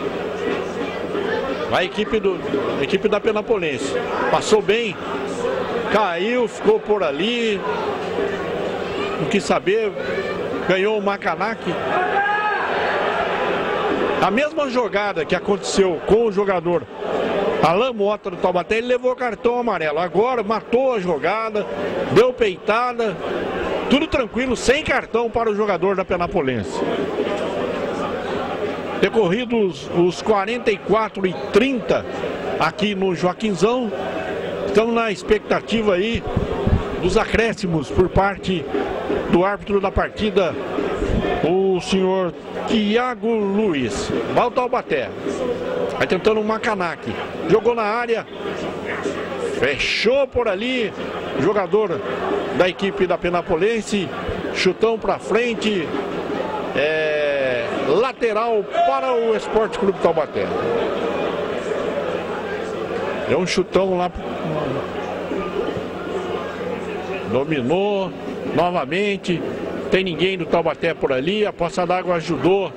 A equipe, do, a equipe da Penapolense passou bem, caiu, ficou por ali, não quis saber, ganhou o Macanac. A mesma jogada que aconteceu com o jogador Alan Mota do Taubaté, ele levou cartão amarelo. Agora matou a jogada, deu peitada, tudo tranquilo, sem cartão para o jogador da Penapolense. Decorridos os quarenta e quatro e trinta aqui no Joaquinzão, estamos na expectativa aí dos acréscimos por parte do árbitro da partida, o senhor Tiago Luiz. Vai o Taubaté, vai tentando um Macanac, jogou na área, fechou por ali, jogador da equipe da Penapolense, chutão para frente, é, lateral para o Esporte Clube Taubaté. É um chutão lá, dominou novamente, tem ninguém do Taubaté por ali, a poça d'água ajudou.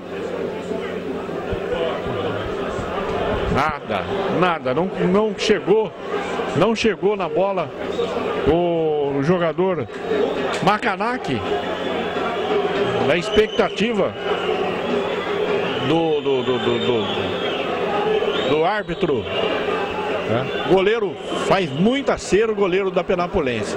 Nada, nada, não, não chegou, não chegou na bola o jogador Macanac. Na expectativa do, do, do, do, do, do árbitro. É. Goleiro faz muita cera, o goleiro da Penapolense.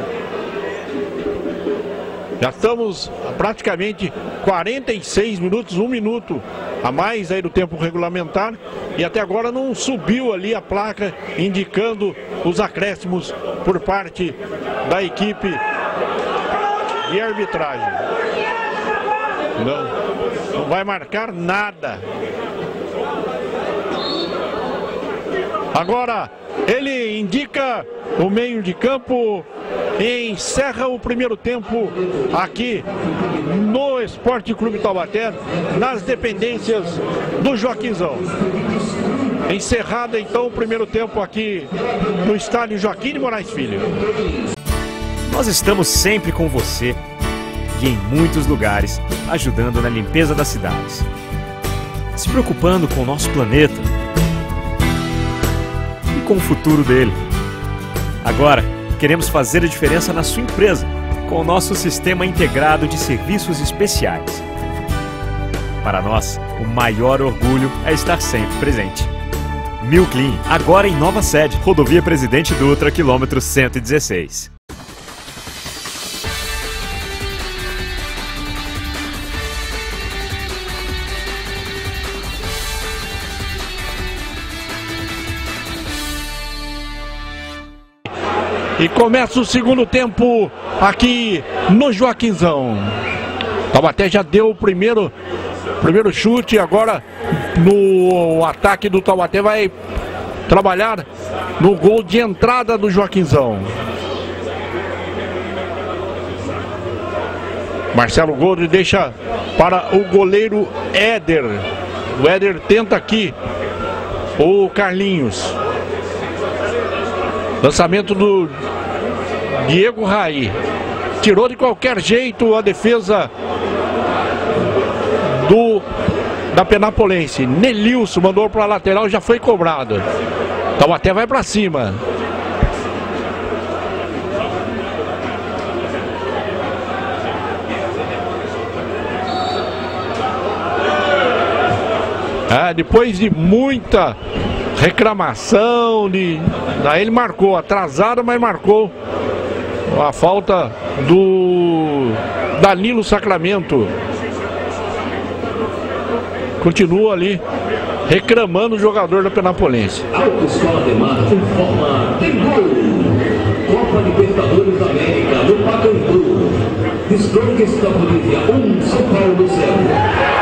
Já estamos praticamente quarenta e seis minutos, um minuto a mais aí do tempo regulamentar, e até agora não subiu ali a placa indicando os acréscimos por parte da equipe de arbitragem. Não, não vai marcar nada. Agora ele indica o meio de campo e encerra o primeiro tempo aqui no Esporte Clube Taubaté, nas dependências do Joaquinzão. Encerrado então o primeiro tempo aqui no estádio Joaquim de Moraes Filho. Nós estamos sempre com você e em muitos lugares ajudando na limpeza das cidades, se preocupando com o nosso planeta e com o futuro dele. Agora, queremos fazer a diferença na sua empresa com o nosso sistema integrado de serviços especiais. Para nós, o maior orgulho é estar sempre presente. Milclean, agora em nova sede, Rodovia Presidente Dutra, quilômetro cento e dezesseis. E começa o segundo tempo aqui no Joaquinzão. Taubaté já deu o primeiro, primeiro chute, agora no ataque do Taubaté vai trabalhar no gol de entrada do Joaquinzão. Marcelo Goldri deixa para o goleiro Éder. O Éder tenta aqui o Carlinhos. Lançamento do Diego Raí. Tirou de qualquer jeito a defesa do da Penapolense. Nelilson mandou para a lateral, já foi cobrado. Então até vai para cima. É, depois de muita reclamação, de... aí ele marcou, atrasado, mas marcou a falta do Danilo Sacramento. Continua ali reclamando o jogador da Penapolense. Autoescola Demar informa, tem gol! Copa Libertadores da América no Pacaembu. Strongest da Bolívia, um, São Paulo zero.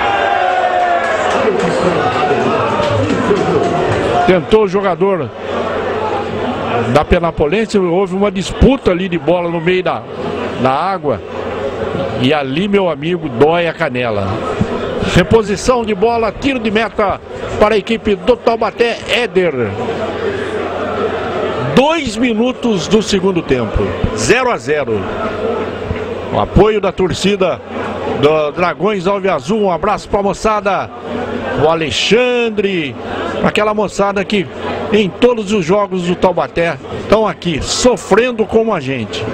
Autoescola Demar informou. Tentou o jogador da Penapolense, houve uma disputa ali de bola no meio da, da água. E ali, meu amigo, dói a canela. Reposição de bola, tiro de meta para a equipe do Taubaté, Éder. Dois minutos do segundo tempo, zero a zero. O apoio da torcida do Dragões Alviazul. Um abraço para a moçada, o Alexandre, aquela moçada que em todos os jogos do Taubaté estão aqui, sofrendo como a gente.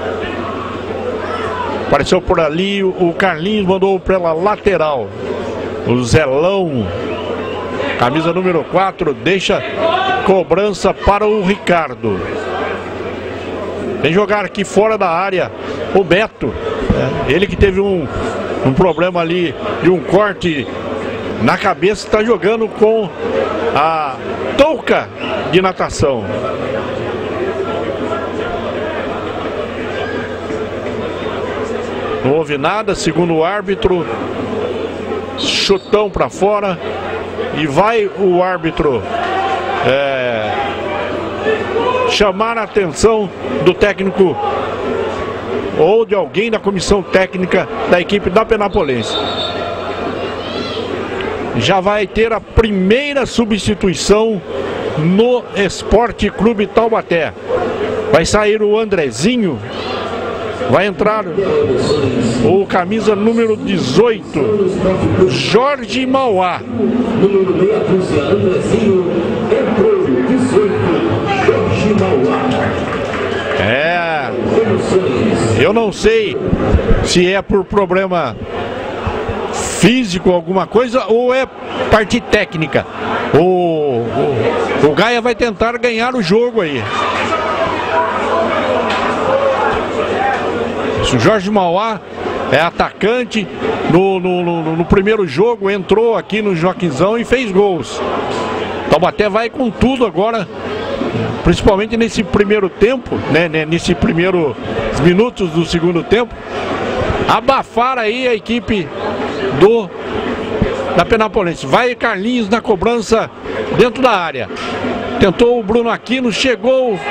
Apareceu por ali, o Carlinhos mandou pela lateral. O Zelão, camisa número quatro, deixa cobrança para o Ricardo. Vem jogar aqui fora da área o Beto, é, ele que teve um, um problema ali de um corte na cabeça, está jogando com a touca de natação. Não houve nada, segundo o árbitro. Chutão para fora. E vai o árbitro é, chamar a atenção do técnico ou de alguém da comissão técnica da equipe da Penapolense. Já vai ter a primeira substituição no Esporte Clube Taubaté. Vai sair o Andrezinho. Vai entrar o camisa número dezoito, Jorge Mauá. Número meia dúzia, Andrezinho, entrou dezoito, Jorge Mauá. É, eu não sei se é por problema físico, alguma coisa, ou é parte técnica. O, o, o Gaia vai tentar ganhar o jogo aí. O Jorge Mauá é atacante, no, no, no, no primeiro jogo entrou aqui no Joaquinzão e fez gols. Taubaté vai com tudo agora, principalmente nesse primeiro tempo, né, nesse primeiro minutos do segundo tempo, abafar aí a equipe do da Penapolense. Vai Carlinhos na cobrança dentro da área, tentou o Bruno Aquino, chegou,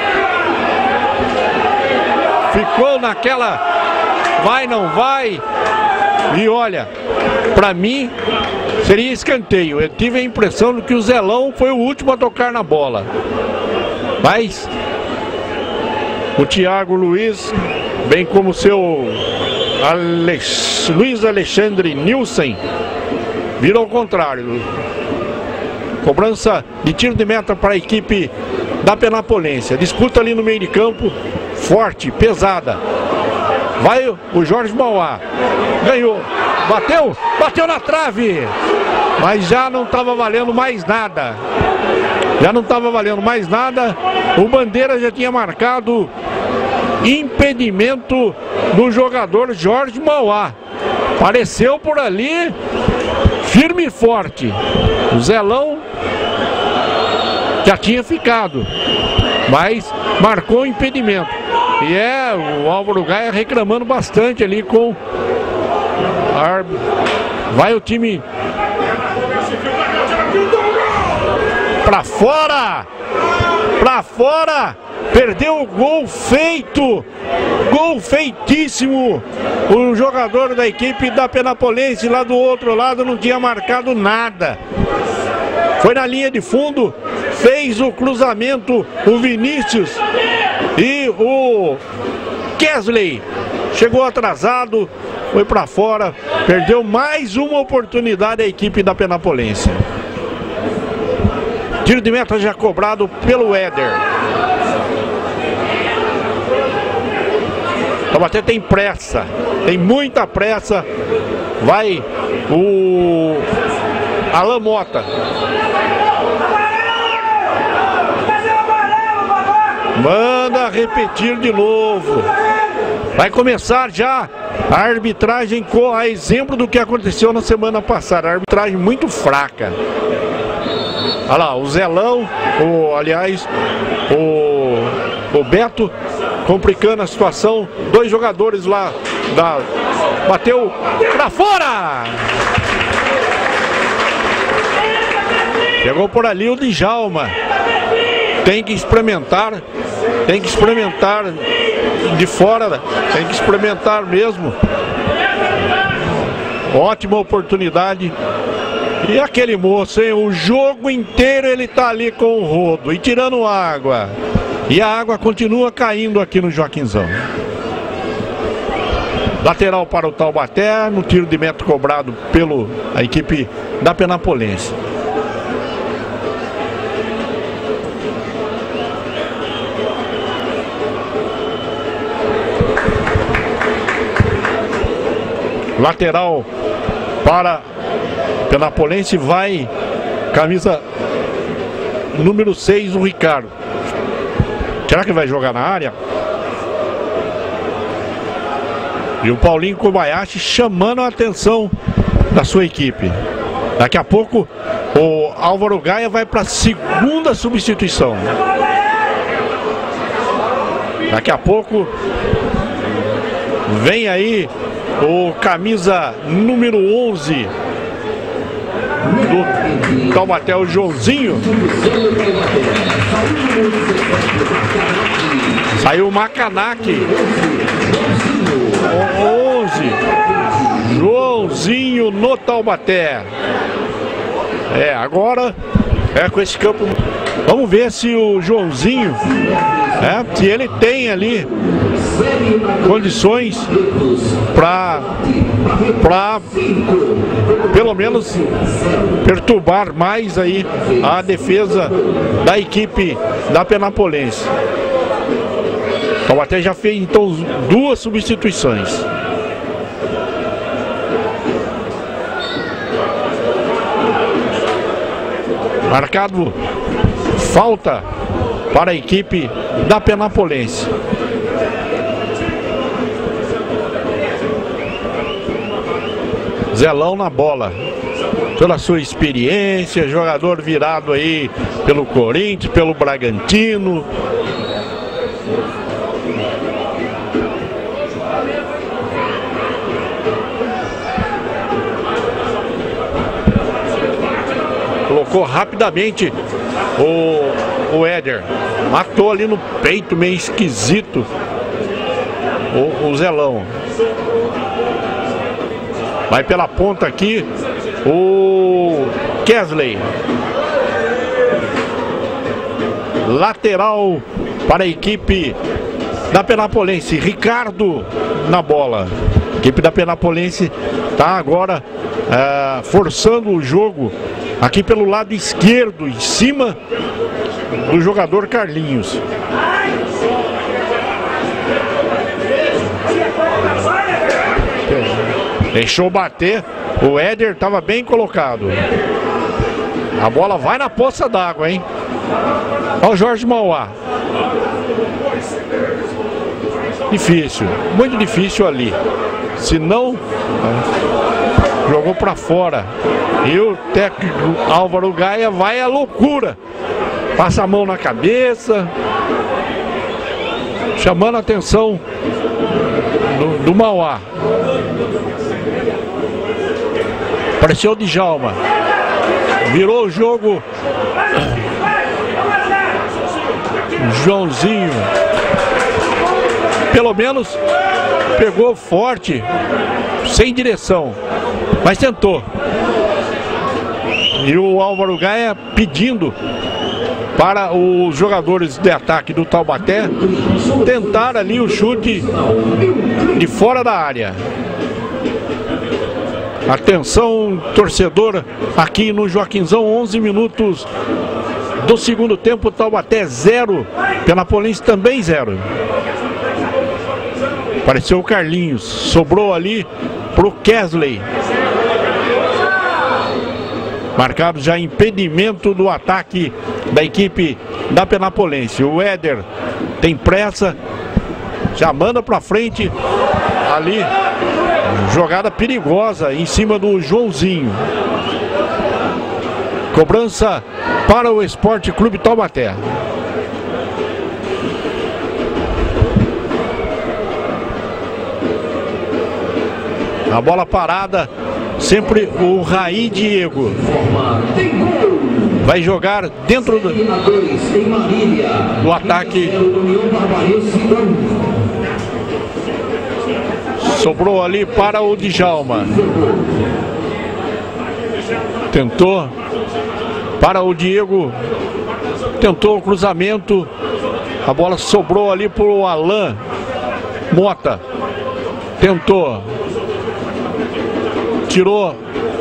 ficou naquela vai, não vai, e olha, pra mim seria escanteio. Eu tive a impressão de que o Zelão foi o último a tocar na bola, mas o Thiago Luiz, bem como o seu Alex... Luiz Alexandre Nilson, virou ao contrário. Cobrança de tiro de meta para a equipe da Penapolense. Disputa ali no meio de campo, forte, pesada. Vai o Jorge Mauá, ganhou, bateu, bateu na trave, mas já não estava valendo mais nada, já não estava valendo mais nada, o Bandeira já tinha marcado impedimento do jogador Jorge Mauá, apareceu por ali, firme e forte, o Zelão já tinha ficado, mas marcou impedimento. E é o Álvaro Gaia reclamando bastante ali com a árbitra. Vai o time pra fora, pra fora, perdeu o gol feito, gol feitíssimo. O jogador da equipe da Penapolense lá do outro lado não tinha marcado nada. Foi na linha de fundo, fez o cruzamento, o Vinícius. E o Kesley chegou atrasado, foi para fora, perdeu mais uma oportunidade a equipe da Penapolense. Tiro de meta já cobrado pelo Éder. Taubaté tem pressa, tem muita pressa. Vai o Alan Mota. Manda repetir de novo. Vai começar já a arbitragem com a exemplo do que aconteceu na semana passada. A arbitragem muito fraca. Olha lá, o Zelão, o, aliás, o, o Beto complicando a situação. Dois jogadores lá da, bateu pra fora. Chegou por ali o Djalma. Tem que experimentar, tem que experimentar de fora, tem que experimentar mesmo. Ótima oportunidade. E aquele moço, hein? O jogo inteiro ele tá ali com o rodo e tirando água. E a água continua caindo aqui no Joaquinzão. Lateral para o Taubaté, no tiro de meta cobrado pela equipe da Penapolense. Lateral para Penapolense vai, camisa número seis, o Ricardo. Será que vai jogar na área? E o Paulinho Kobayashi chamando a atenção da sua equipe. Daqui a pouco o Álvaro Gaia vai para a segunda substituição. Daqui a pouco vem aí o camisa número onze do Taubaté, o Joãozinho. Saiu o Macanaki. O onze. Joãozinho no Taubaté. É, agora é com esse campo. Vamos ver se o Joãozinho, é, se ele tem ali condições para para pelo menos perturbar mais aí a defesa da equipe da Penapolense. Taubaté já fez então duas substituições. Marcado falta para a equipe da Penapolense. Zelão na bola, pela sua experiência, jogador virado aí pelo Corinthians, pelo Bragantino. Colocou rapidamente o, o Éder. Matou ali no peito, meio esquisito, o, o Zelão. Vai pela ponta aqui o Kesley. Lateral para a equipe da Penapolense. Ricardo na bola. A equipe da Penapolense está agora uh, forçando o jogo aqui pelo lado esquerdo, em cima do jogador Carlinhos. Deixou bater, o Éder estava bem colocado. A bola vai na poça d'água, hein? Olha o Jorge Mauá. Difícil, muito difícil ali. Se não, jogou para fora. E o técnico Álvaro Gaia vai à loucura. Passa a mão na cabeça, chamando a atenção do, do Mauá. Apareceu o Djalma. Virou o jogo. Joãozinho. Pelo menos pegou forte, sem direção, mas tentou. E o Álvaro Gaia pedindo para os jogadores de ataque do Taubaté tentar ali o chute de fora da área. Atenção, torcedor, aqui no Joaquinzão, onze minutos do segundo tempo, Taubaté zero, Penapolense também zero. Apareceu o Carlinhos, sobrou ali pro Kesley. Marcado já impedimento do ataque da equipe da Penapolense. O Éder tem pressa, já manda pra frente ali. Jogada perigosa em cima do Joãozinho. Cobrança para o Esporte Clube Taubaté. A bola parada, sempre o Raí Diego. Vai jogar dentro do, do ataque. Sobrou ali para o Djalma. Tentou para o Diego. Tentou o cruzamento. A bola sobrou ali para o Alan Mota. Tentou. Tirou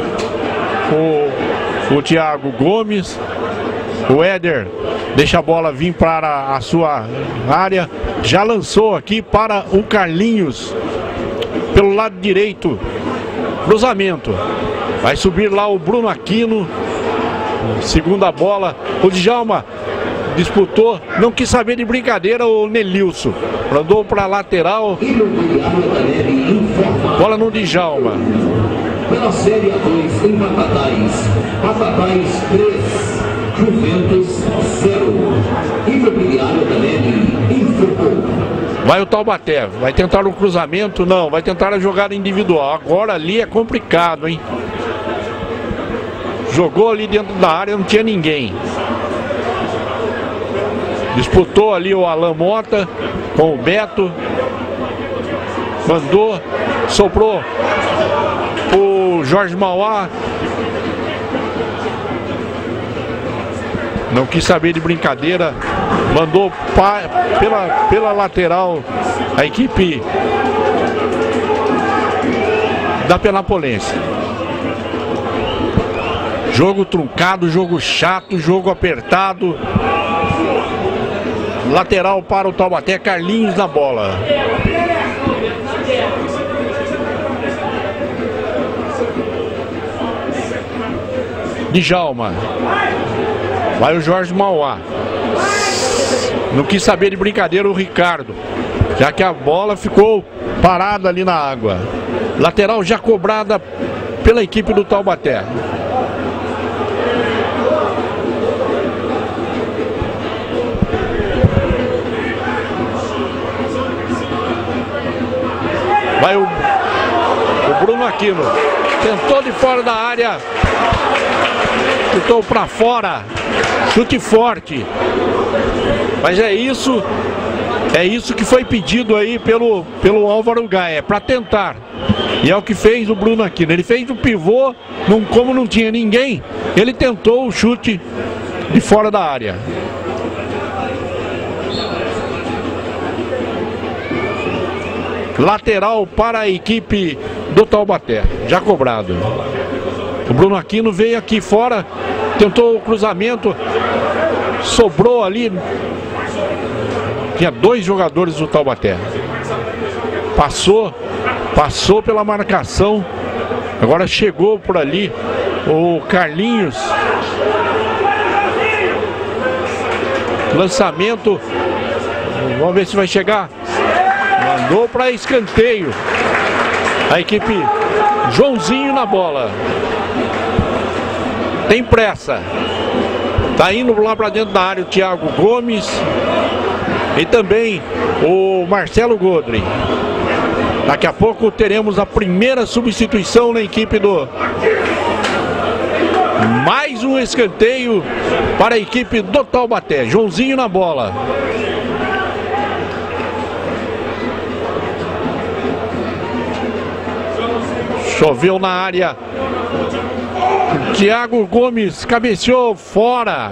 o, o Thiago Gomes. O Éder deixa a bola vir para a sua área. Já lançou aqui para o Carlinhos. Pelo lado direito. Cruzamento. Vai subir lá o Bruno Aquino. Segunda bola. O Djalma disputou. Não quis saber de brincadeira o Nelilson. Mandou para a lateral. Bola no Djalma. Pela Série A dois em Batatais. Batatais três. Juventus zero. Imobiliário da Neve informou. Vai o Taubaté, vai tentar um cruzamento, não, vai tentar a jogada individual. Agora ali é complicado, hein? Jogou ali dentro da área, não tinha ninguém. Disputou ali o Alan Mota com o Beto. Mandou, soprou o Jorge Mauá. Não quis saber de brincadeira. Mandou pa, pela, pela lateral a equipe da Penapolense. Jogo truncado, jogo chato, jogo apertado. Lateral para o Taubaté, Carlinhos na bola. Djalma. Vai o Jorge Mauá. Não quis saber de brincadeira o Ricardo, já que a bola ficou parada ali na água. Lateral já cobrada pela equipe do Taubaté. Vai o, o Bruno Aquino. Tentou de fora da área. Chutou para fora. Chute forte. Mas é isso. É isso que foi pedido aí pelo, pelo Álvaro Gaia. Para tentar. E é o que fez o Bruno Aquino. Ele fez o pivô. Não, como não tinha ninguém, ele tentou o chute de fora da área. Lateral para a equipe do Taubaté, já cobrado. O Bruno Aquino veio aqui fora, tentou o cruzamento, sobrou ali. Tinha dois jogadores do Taubaté. Passou, passou pela marcação. Agora chegou por ali o Carlinhos. Lançamento. Vamos ver se vai chegar. Mandou para escanteio. A equipe Joãozinho na bola. Tem pressa. Tá indo lá para dentro da área o Thiago Gomes. E também o Marcelo Godri. Daqui a pouco teremos a primeira substituição na equipe do... Mais um escanteio para a equipe do Taubaté. Joãozinho na bola. Choveu na área. Thiago Gomes cabeceou fora.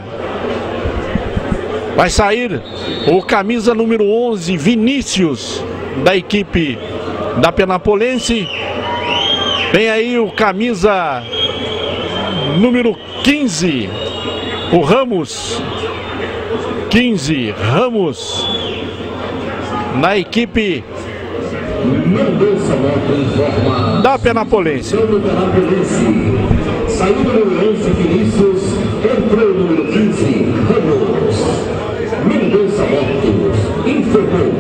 Vai sair o camisa número onze, Vinícius, da equipe da Penapolense. Vem aí o camisa número quinze, o Ramos. quinze, Ramos, na equipe da Penapolense. Saiu o número onze, Vinícius, entrou o número quinze, Ramos. Mendonça Motos informou.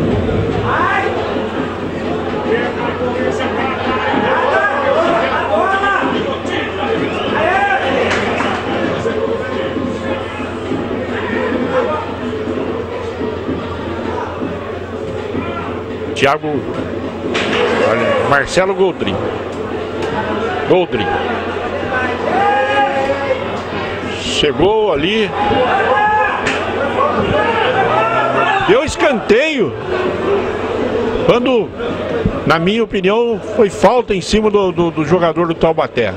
Thiago, olha, Marcelo Goldri. Goldri. Chegou ali. Deu escanteio. Quando, na minha opinião, foi falta em cima do, do, do jogador do Taubaté.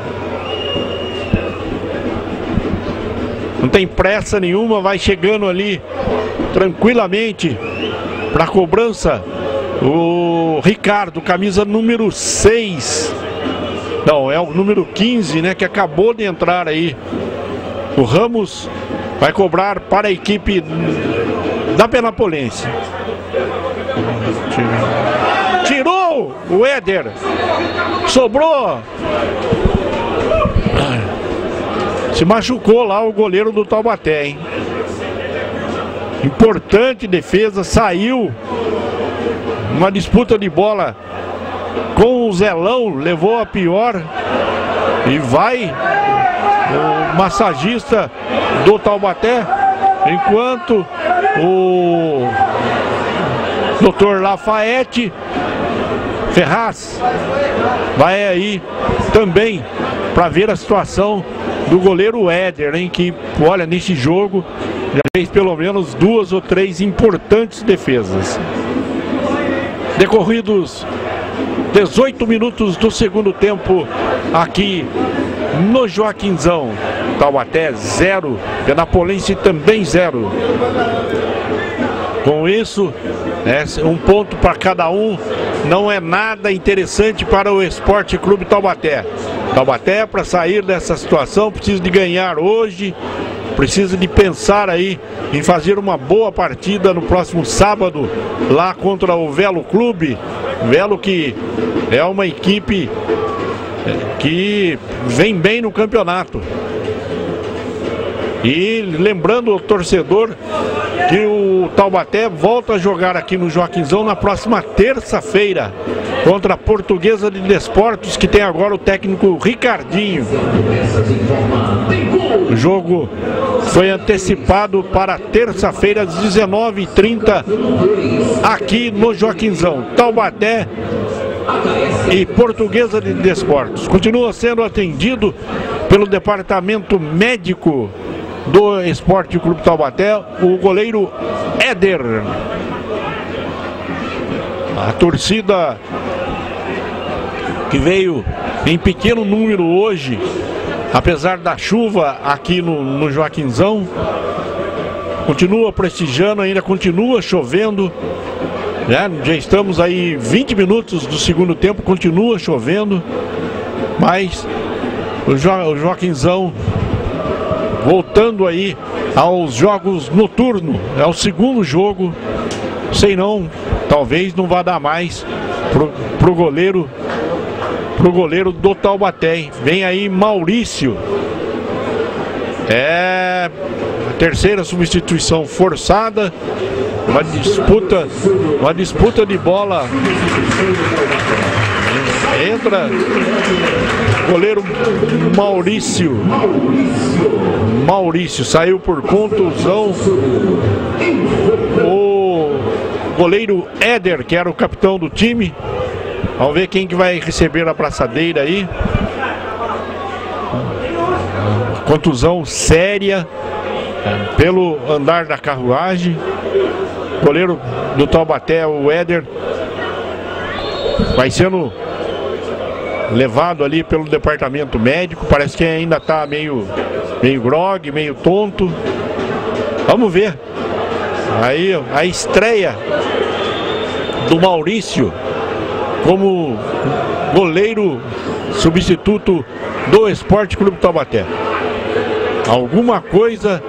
Não tem pressa nenhuma, vai chegando ali tranquilamente para a cobrança. O Ricardo, camisa número seis. Não, é o número quinze, né? Que acabou de entrar aí. O Ramos vai cobrar para a equipe da Penapolense. Tirou o Éder. Sobrou Se machucou lá o goleiro do Taubaté, hein? Importante defesa, saiu uma disputa de bola com o Zelão, levou a pior e vai o massagista do Taubaté, enquanto o doutor Lafayette Ferraz vai aí também para ver a situação do goleiro Éder, hein, que olha, nesse jogo já fez pelo menos duas ou três importantes defesas. Decorridos dezoito minutos do segundo tempo aqui no Joaquinzão. Taubaté zero, Penapolense também zero. Com isso, é, um ponto para cada um não é nada interessante para o Esporte Clube Taubaté. Taubaté, para sair dessa situação, precisa de ganhar hoje, precisa de pensar aí em fazer uma boa partida no próximo sábado lá contra o Velo Clube. Velo que é uma equipe que vem bem no campeonato. E lembrando o torcedor que o Taubaté volta a jogar aqui no Joaquinzão na próxima terça-feira contra a Portuguesa de Desportos, que tem agora o técnico Ricardinho. O jogo foi antecipado para terça-feira às dezenove e trinta aqui no Joaquinzão. Taubaté e Portuguesa de Desportos. Continua sendo atendido pelo departamento médico do Esporte Clube Taubaté, o goleiro Éder. A torcida que veio em pequeno número hoje, apesar da chuva aqui no, no Joaquinzão, continua prestigiando, ainda continua chovendo. Já, já estamos aí vinte minutos do segundo tempo, continua chovendo, mas o, jo, o Joaquinzão voltando aí aos jogos noturnos. É o segundo jogo, sei não, talvez não vá dar mais pro, pro goleiro pro goleiro do Taubaté. Vem aí Maurício, é a terceira substituição forçada. Uma disputa, uma disputa de bola. Entra goleiro Maurício. Maurício saiu por contusão. O goleiro Éder, que era o capitão do time. Vamos ver quem que vai receber a braçadeira aí. Contusão séria pelo andar da carruagem. Goleiro do Taubaté, o Éder, vai sendo levado ali pelo departamento médico. Parece que ainda está meio, meio grogue, meio tonto. Vamos ver. Aí a estreia do Maurício como goleiro substituto do Esporte Clube Taubaté. Alguma coisa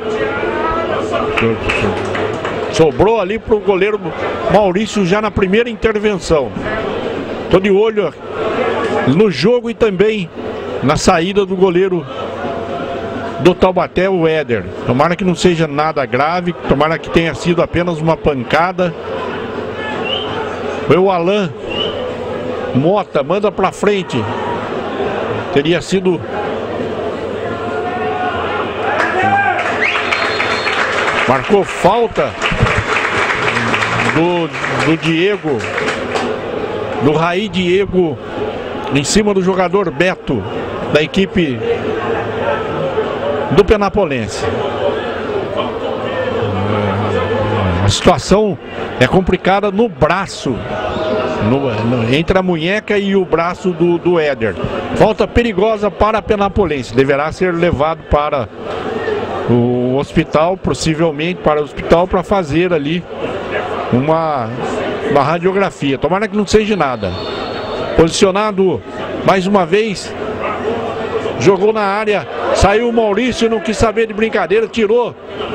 sobrou ali para o goleiro Maurício já na primeira intervenção. Estou de olho no jogo e também na saída do goleiro do Taubaté, o Éder. Tomara que não seja nada grave, tomara que tenha sido apenas uma pancada. Foi o Alan Mota, manda para frente. Teria sido marcou falta do, do Diego, do Raí Diego, em cima do jogador Beto, da equipe do Penapolense. A situação é complicada no braço, no, no, entre a munheca e o braço do, do Éder. Falta perigosa para a Penapolense, deverá ser levado para o hospital, possivelmente para o hospital, para fazer ali uma, uma radiografia. Tomara que não seja nada. Posicionado mais uma vez, jogou na área, saiu o Maurício, não quis saber de brincadeira, tirou.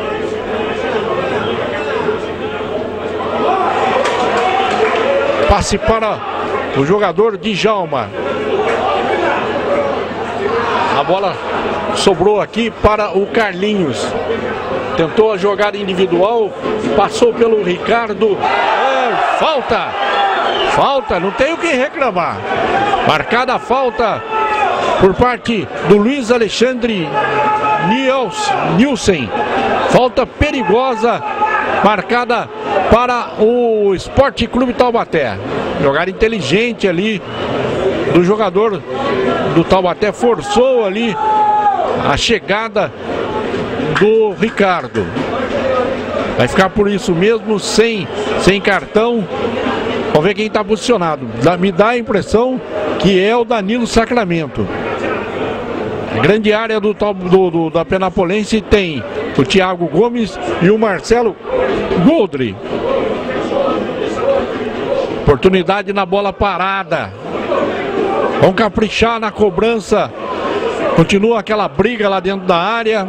Passe para o jogador Djalma. A bola sobrou aqui para o Carlinhos. Tentou a jogada individual, passou pelo Ricardo. É, falta! Falta, não tem o que reclamar. Marcada a falta por parte do Luiz Alexandre Nilsen. Falta perigosa marcada para o Esporte Clube Taubaté. Jogada inteligente ali do jogador do Taubaté, forçou ali a chegada do Ricardo. Vai ficar por isso mesmo, sem, sem cartão. Vamos ver quem está posicionado. Me dá a impressão que é o Danilo Sacramento. A grande área do, do, do, da Penapolense tem o Thiago Gomes e o Marcelo Goldri. Oportunidade na bola parada. Vamos caprichar na cobrança. Continua aquela briga lá dentro da área.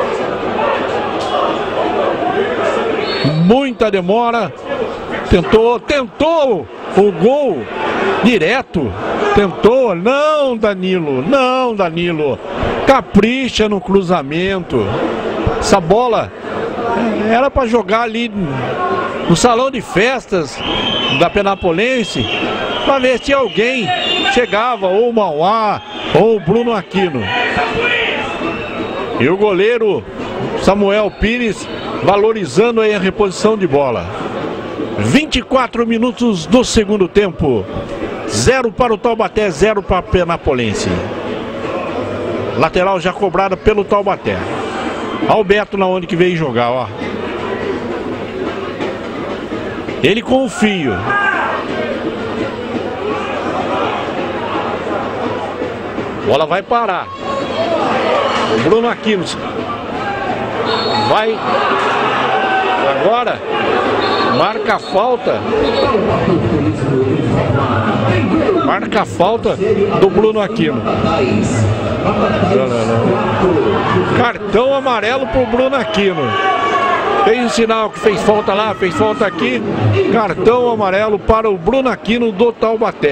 Muita demora. Tentou, tentou o gol direto. Tentou, não Danilo, não Danilo. Capricha no cruzamento. Essa bola era para jogar ali no salão de festas da Penapolense, para ver se alguém chegava, ou o Mauá, ou o Bruno Aquino. E o goleiro Samuel Pires valorizando aí a reposição de bola. vinte e quatro minutos do segundo tempo. Zero para o Taubaté, zero para a Penapolense. Lateral já cobrada pelo Taubaté. Olha o Beto na onde que veio jogar, ó. Ele com o Fio. Bola vai parar. O Bruno Aquino vai agora. Marca a falta. Marca a falta do Bruno Aquino. Cartão amarelo pro Bruno Aquino. Fez um sinal que fez falta lá, fez falta aqui. Cartão amarelo para o Bruno Aquino do Taubaté.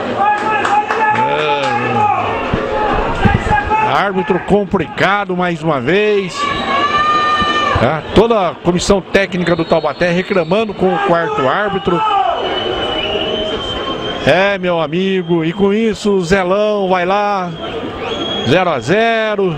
É... Árbitro complicado mais uma vez. É, toda a comissão técnica do Taubaté reclamando com o quarto árbitro. É, meu amigo, e com isso o Zelão vai lá, zero a zero.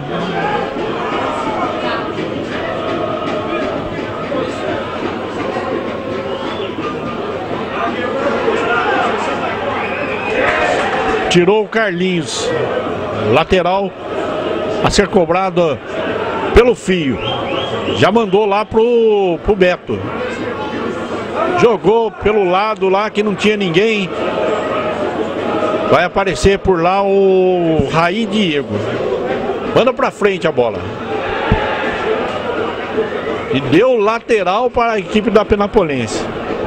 Tirou o Carlinhos, lateral a ser cobrado pelo Fio. Já mandou lá pro, pro Beto. Jogou pelo lado lá que não tinha ninguém. Vai aparecer por lá o Raí Diego. Manda pra frente a bola. E deu lateral para a equipe da Penapolense.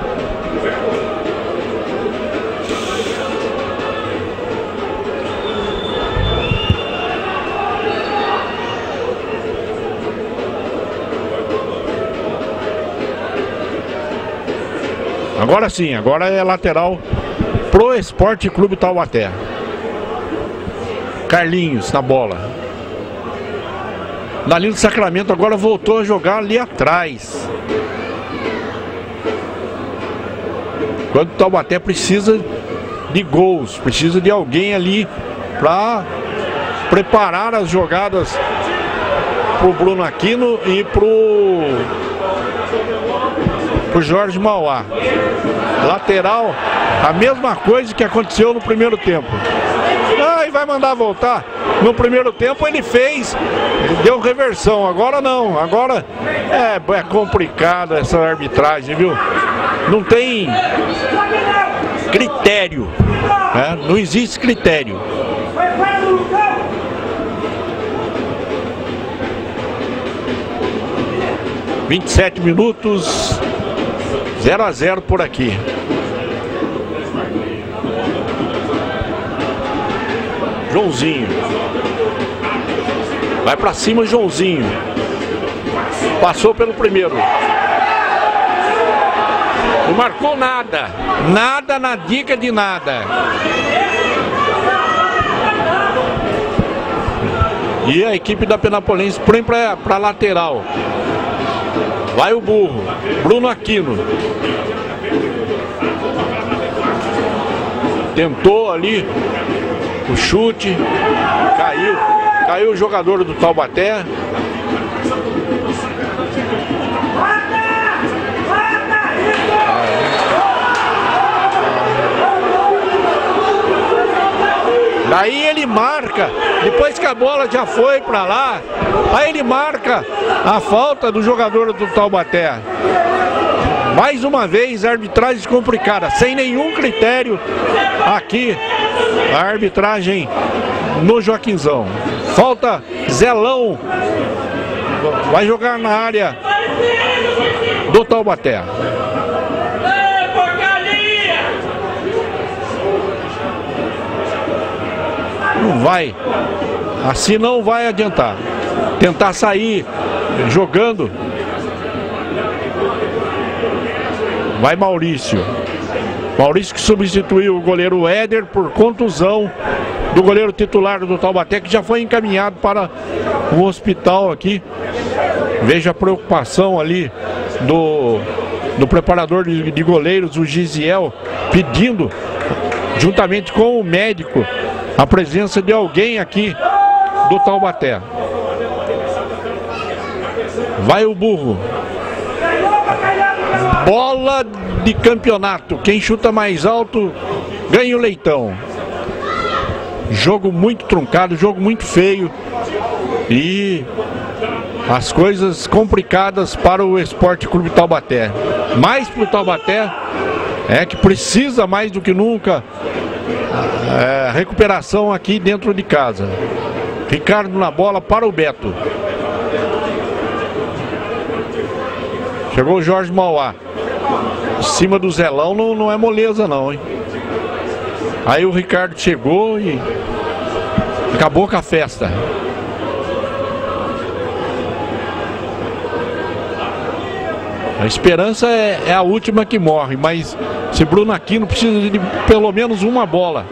Agora sim, agora é lateral pro Esporte Clube Taubaté. Carlinhos na bola. Danilo Sacramento agora voltou a jogar ali atrás. Quando o Taubaté precisa de gols, precisa de alguém ali para preparar as jogadas pro Bruno Aquino e pro o Jorge Mauá. Lateral, a mesma coisa que aconteceu no primeiro tempo. Ah, e vai mandar voltar. No primeiro tempo ele fez, ele deu reversão. Agora não, agora é, é complicada essa arbitragem, viu? Não tem critério, né? Não existe critério. vinte e sete minutos. zero a zero por aqui. Joãozinho. Vai pra cima, Joãozinho. Passou pelo primeiro. Não marcou nada. Nada na dica de nada. E a equipe da Penapolense põe para a lateral. Vai o burro, Bruno Aquino. Tentou ali o chute, caiu, caiu o jogador do Taubaté. Daí ele marca, depois que a bola já foi para lá, aí ele marca a falta do jogador do Taubaté. Mais uma vez, arbitragem complicada, sem nenhum critério aqui, a arbitragem no Joaquinzão. Falta Zelão, vai jogar na área do Taubaté. Não vai, assim não vai adiantar. Tentar sair jogando. Vai Maurício. Maurício que substituiu o goleiro Éder por contusão do goleiro titular do Taubaté, que já foi encaminhado para o hospital aqui. Veja a preocupação ali do, do preparador de, de goleiros, o Gisiel, pedindo, juntamente com o médico, a presença de alguém aqui do Taubaté. Vai o burro. Bola de campeonato. Quem chuta mais alto ganha o leitão. Jogo muito truncado, jogo muito feio. E as coisas complicadas para o Esporte Clube Taubaté. Mais para o Taubaté, é que precisa mais do que nunca É, recuperação aqui dentro de casa. Ricardo na bola para o Beto. Chegou o Jorge Mauá. Em cima do Zelão não, não é moleza não, hein? Aí o Ricardo chegou e acabou com a festa. A esperança é, é a última que morre, mas esse Bruno Aquino precisa de pelo menos uma bola.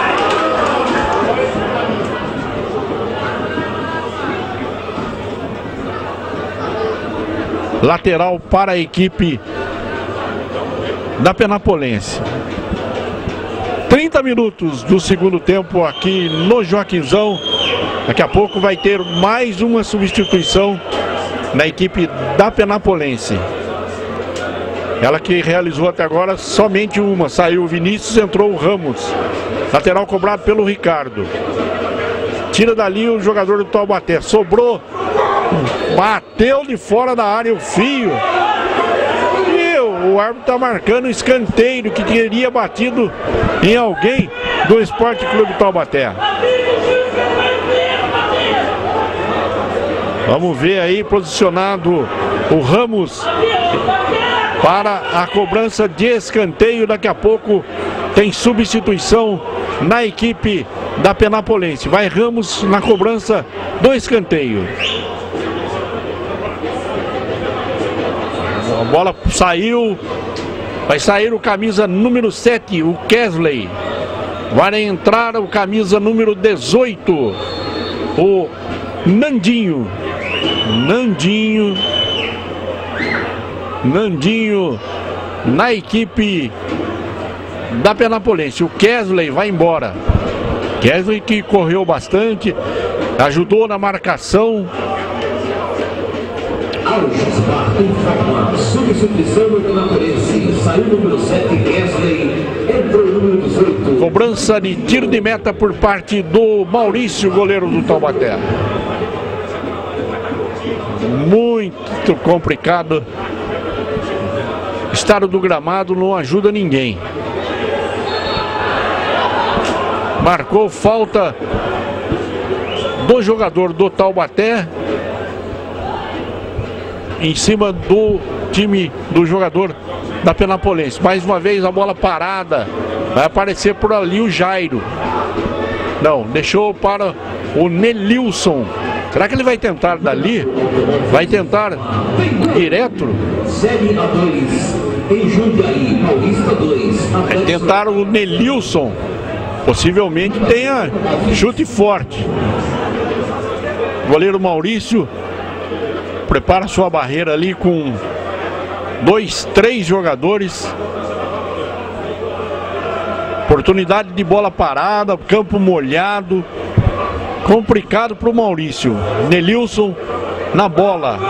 Lateral para a equipe da Penapolense. trinta minutos do segundo tempo aqui no Joaquinzão. Daqui a pouco vai ter mais uma substituição na equipe da Penapolense. Ela que realizou até agora somente uma. Saiu o Vinícius, entrou o Ramos. Lateral cobrado pelo Ricardo. Tira dali o jogador do Taubaté. Sobrou. Bateu de fora da área o Fio. E o árbitro está marcando escanteio que teria batido em alguém do Esporte Clube Taubaté. Vamos ver aí posicionado o Ramos para a cobrança de escanteio. Daqui a pouco tem substituição na equipe da Penapolense. Vai Ramos na cobrança do escanteio. A bola saiu. Vai sair o camisa número sete, o Kesley. Vai entrar o camisa número dezoito, o Nandinho. Nandinho. Nandinho na equipe da Penapolense. O Kesley vai embora. Kesley que correu bastante, ajudou na marcação. Substituição do Penapolense. Saiu o número sete, Kesley. Entrou o número dezoito. Cobrança de tiro de meta por parte do Maurício, goleiro do Taubaté. Muito complicado. O estado do gramado não ajuda ninguém. Marcou falta do jogador do Taubaté em cima do time do jogador da Penapolense. Mais uma vez a bola parada. Vai aparecer por ali o Jairo. Não, deixou para o Nelilson. Será que ele vai tentar dali? Vai tentar direto? Série A dois, em Jundiaí, Paulista dois. Vai tentar o Nelilson. Possivelmente tenha chute forte. Goleiro Maurício prepara sua barreira ali com dois, três jogadores. Oportunidade de bola parada, campo molhado. Complicado para o Maurício. Nelilson na bola.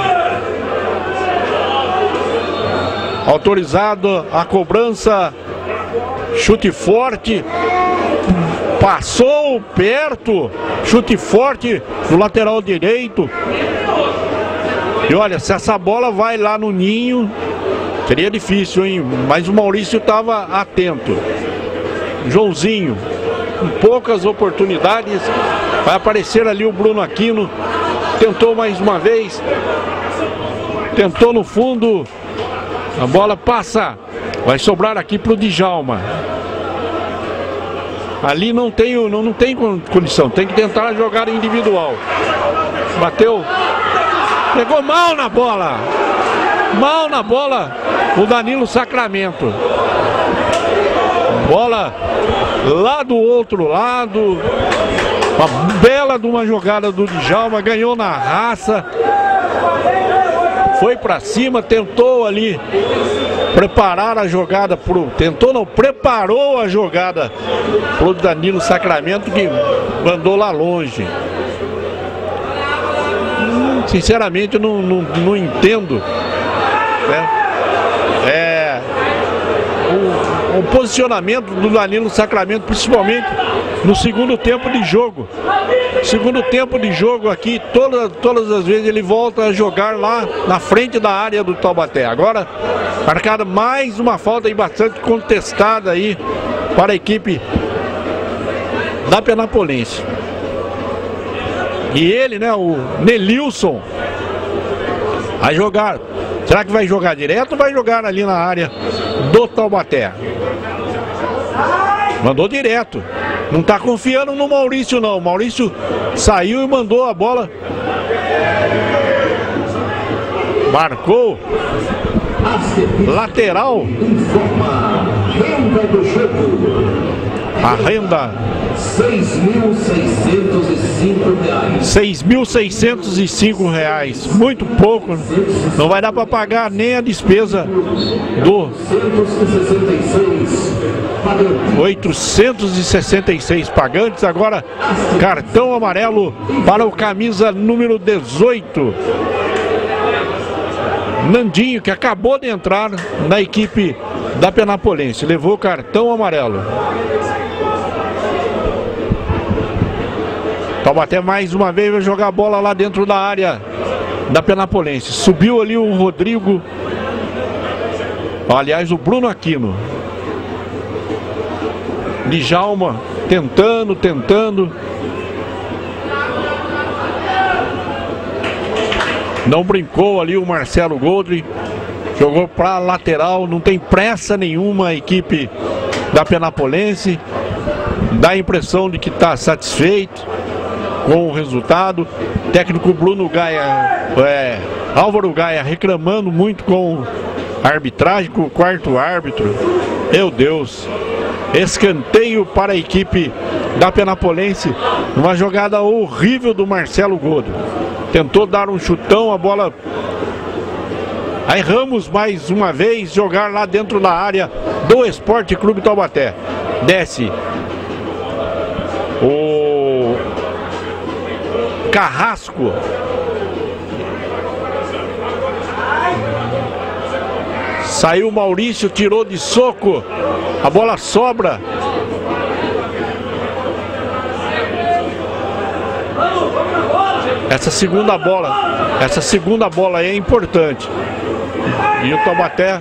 Autorizado a cobrança. Chute forte. Passou perto. Chute forte no lateral direito. E olha, se essa bola vai lá no ninho, seria difícil, hein? Mas o Maurício estava atento. Joãozinho, com poucas oportunidades. Vai aparecer ali o Bruno Aquino. Tentou mais uma vez. Tentou no fundo. A bola passa. Vai sobrar aqui para o Djalma. Ali não tem, não, não tem condição. Tem que tentar a jogada individual. Bateu. Pegou mal na bola. Mal na bola. O Danilo Sacramento. Bola lá do outro lado. Uma bela de uma jogada do Djalma. Ganhou na raça. Foi pra cima. Tentou ali preparar a jogada pro... Tentou não, preparou a jogada pro Danilo Sacramento, que mandou lá longe. Hum, sinceramente eu não, não, não entendo, né? É... O, o posicionamento do Danilo Sacramento, principalmente no segundo tempo de jogo. Segundo tempo de jogo aqui, todas, todas as vezes ele volta a jogar lá na frente da área do Taubaté. Agora, marcada mais uma falta e bastante contestada aí para a equipe da Penapolense. E ele, né, o Nelilson, vai jogar. Será que vai jogar direto ou vai jogar ali na área do Taubaté? Mandou direto. Não está confiando no Maurício, não. O Maurício saiu e mandou a bola. Marcou. Lateral. A renda. seis mil seiscentos e cinco reais. seis mil seiscentos e cinco reais. Muito pouco. Não vai dar para pagar nem a despesa do oitocentos e sessenta e seis pagantes. Agora cartão amarelo para o camisa número dezoito, Nandinho, que acabou de entrar na equipe da Penapolense. Levou cartão amarelo. Taubaté mais uma vez vai jogar a bola lá dentro da área da Penapolense. Subiu ali o Rodrigo. Aliás, o Bruno Aquino. Djalma tentando, tentando. Não brincou ali o Marcelo Goldri. Jogou para lateral. Não tem pressa nenhuma a equipe da Penapolense. Dá a impressão de que está satisfeito com o resultado. Técnico Bruno Gaia, é, Álvaro Gaia reclamando muito com a arbitragem, com o quarto árbitro. Meu Deus. Escanteio para a equipe da Penapolense. Uma jogada horrível do Marcelo Godo. Tentou dar um chutão, a bola... Aí Ramos mais uma vez jogar lá dentro da área do Esporte Clube Taubaté. Desce o Carrasco. Saiu o Maurício, tirou de soco. A bola sobra. Essa segunda bola, essa segunda bola aí é importante. E o Taubaté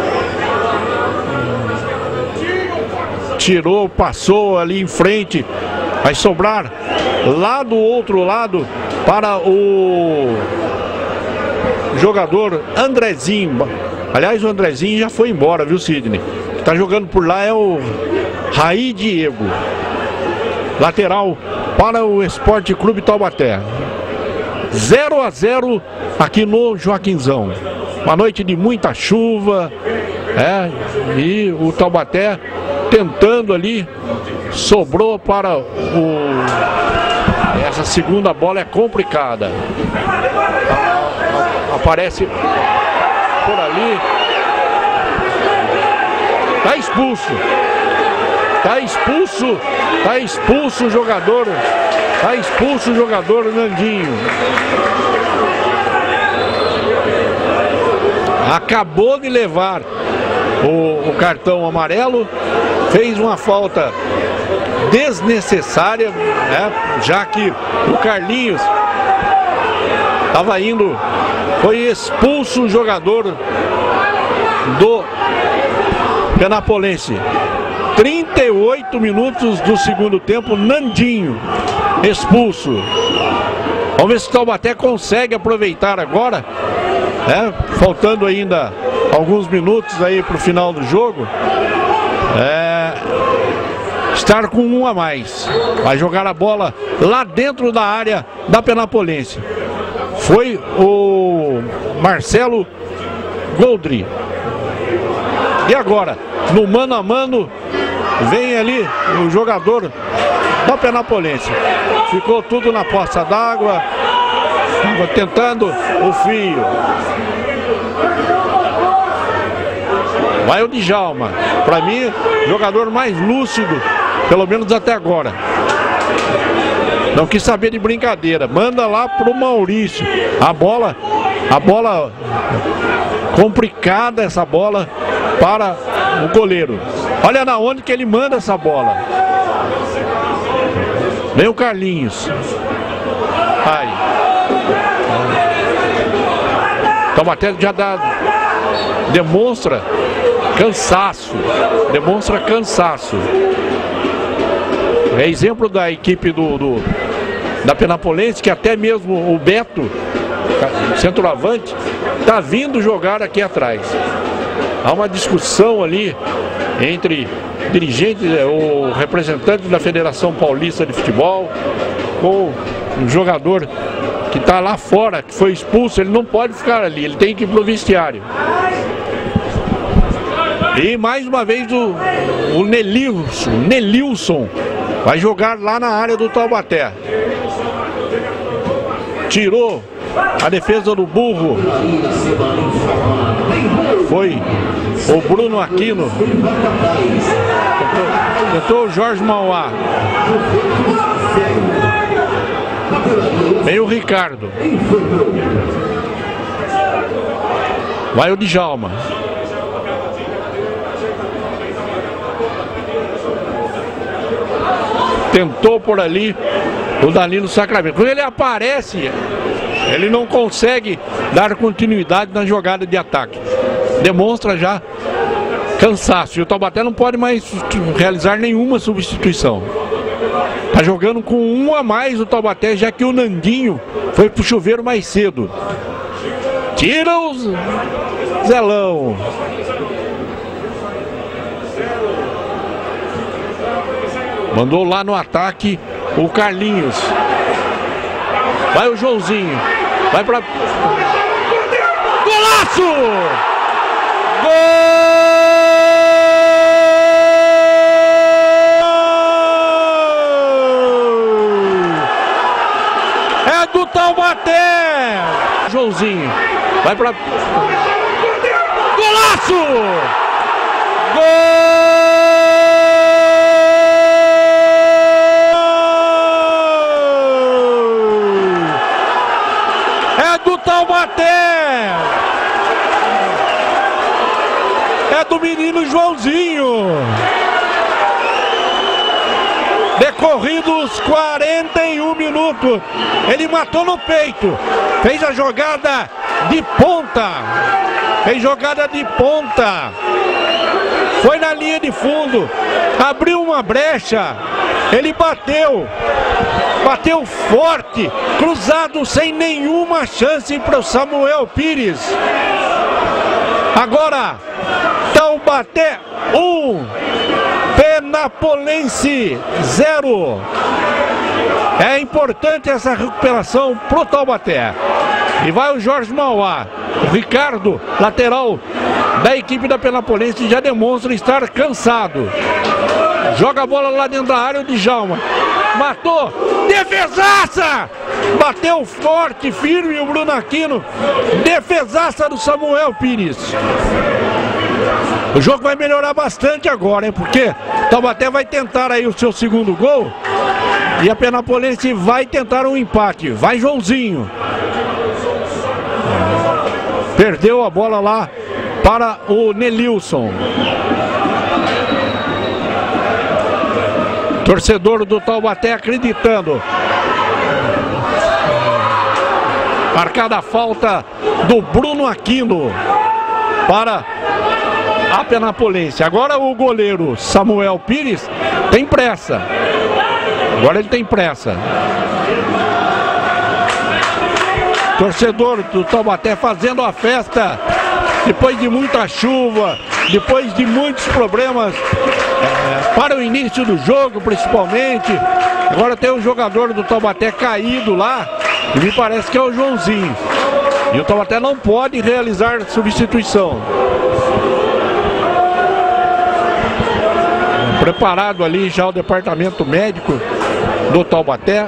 tirou, passou ali em frente. Vai sobrar lá do outro lado para o jogador Andrezinho. Aliás, o Andrezinho já foi embora, viu, Sidney? Tá jogando por lá é o Raí Diego. Lateral para o Esporte Clube Taubaté. zero a zero aqui no Joaquinzão. Uma noite de muita chuva, é, e o Taubaté tentando ali, sobrou para o... essa segunda bola é complicada. Aparece por ali. Tá expulso. Tá expulso. Tá expulso o jogador. Tá expulso o jogador Nandinho. Acabou de levar o, o cartão amarelo. Fez uma falta desnecessária, né? Já que o Carlinhos estava indo, foi expulso o jogador do Penapolense. trinta e oito minutos do segundo tempo, Nandinho expulso. Vamos ver se o Taubaté consegue aproveitar agora, né? Faltando ainda alguns minutos aí para o final do jogo. É, estar com um a mais. Vai jogar a bola lá dentro da área da Penapolense. Foi o Marcelo Goldri. E agora, no mano a mano, vem ali o jogador da Penapolense. Ficou tudo na poça d'água. Tentando o fio. Vai o Djalma. Para mim, jogador mais lúcido, pelo menos até agora. Não quis saber de brincadeira. Manda lá pro Maurício. A bola, a bola complicada, essa bola para o goleiro. Olha na onde que ele manda essa bola. Vem o Carlinhos. Ai. Taubaté já dá, demonstra cansaço, demonstra cansaço. É exemplo da equipe do, do da Penapolense, que até mesmo o Beto, centroavante, está vindo jogar aqui atrás. Há uma discussão ali entre dirigentes, o representante da Federação Paulista de Futebol, com um jogador que está lá fora, que foi expulso. Ele não pode ficar ali, ele tem que ir pro vestiário. E mais uma vez o, o Nelilson, Nelilson vai jogar lá na área do Taubaté. Tirou a defesa do Burro. Foi o Bruno Aquino. Tentou, tentou o Jorge Mauá. Vem o Ricardo. Vai o Djalma. Tentou por ali o Danilo Sacramento. Quando ele aparece, ele não consegue dar continuidade na jogada de ataque. Demonstra já cansaço. E o Taubaté não pode mais realizar nenhuma substituição. Tá jogando com um a mais o Taubaté, já que o Nandinho foi pro chuveiro mais cedo. Tira os Zelão. Mandou lá no ataque o Carlinhos. Vai o Joãozinho. Vai pra... Golaço! Gol! É do Taubaté! Joãozinho. Vai pra... Golaço! Gol! Taubaté! É do menino Joãozinho. Decorridos quarenta e um minutos, ele matou no peito, fez a jogada de ponta, fez jogada de ponta, foi na linha de fundo, abriu uma brecha, ele bateu, bateu forte, cruzado sem nenhuma chance para o Samuel Pires. Agora, Taubaté um, Penapolense zero. É importante essa recuperação pro Taubaté. E vai o Jorge Mauá. O Ricardo, lateral da equipe da Penapolense, já demonstra estar cansado. Joga a bola lá dentro da área, o Djalma. matou, defesaça! Bateu forte, firme o Bruno Aquino. Defesaça do Samuel Pires. O jogo vai melhorar bastante agora, hein? Porque Taubaté vai tentar aí o seu segundo gol. E a Penapolense vai tentar um empate. Vai Joãozinho. Perdeu a bola lá para o Nelilson. Torcedor do Taubaté acreditando. Marcada a falta do Bruno Aquino para a Penapolense. Agora o goleiro Samuel Pires tem pressa. Agora ele tem pressa. Torcedor do Taubaté fazendo a festa. Depois de muita chuva, depois de muitos problemas é, para o início do jogo principalmente. Agora tem um jogador do Taubaté caído lá. E me parece que é o Joãozinho. E o Taubaté não pode realizar substituição. Preparado ali já o departamento médico do Taubaté.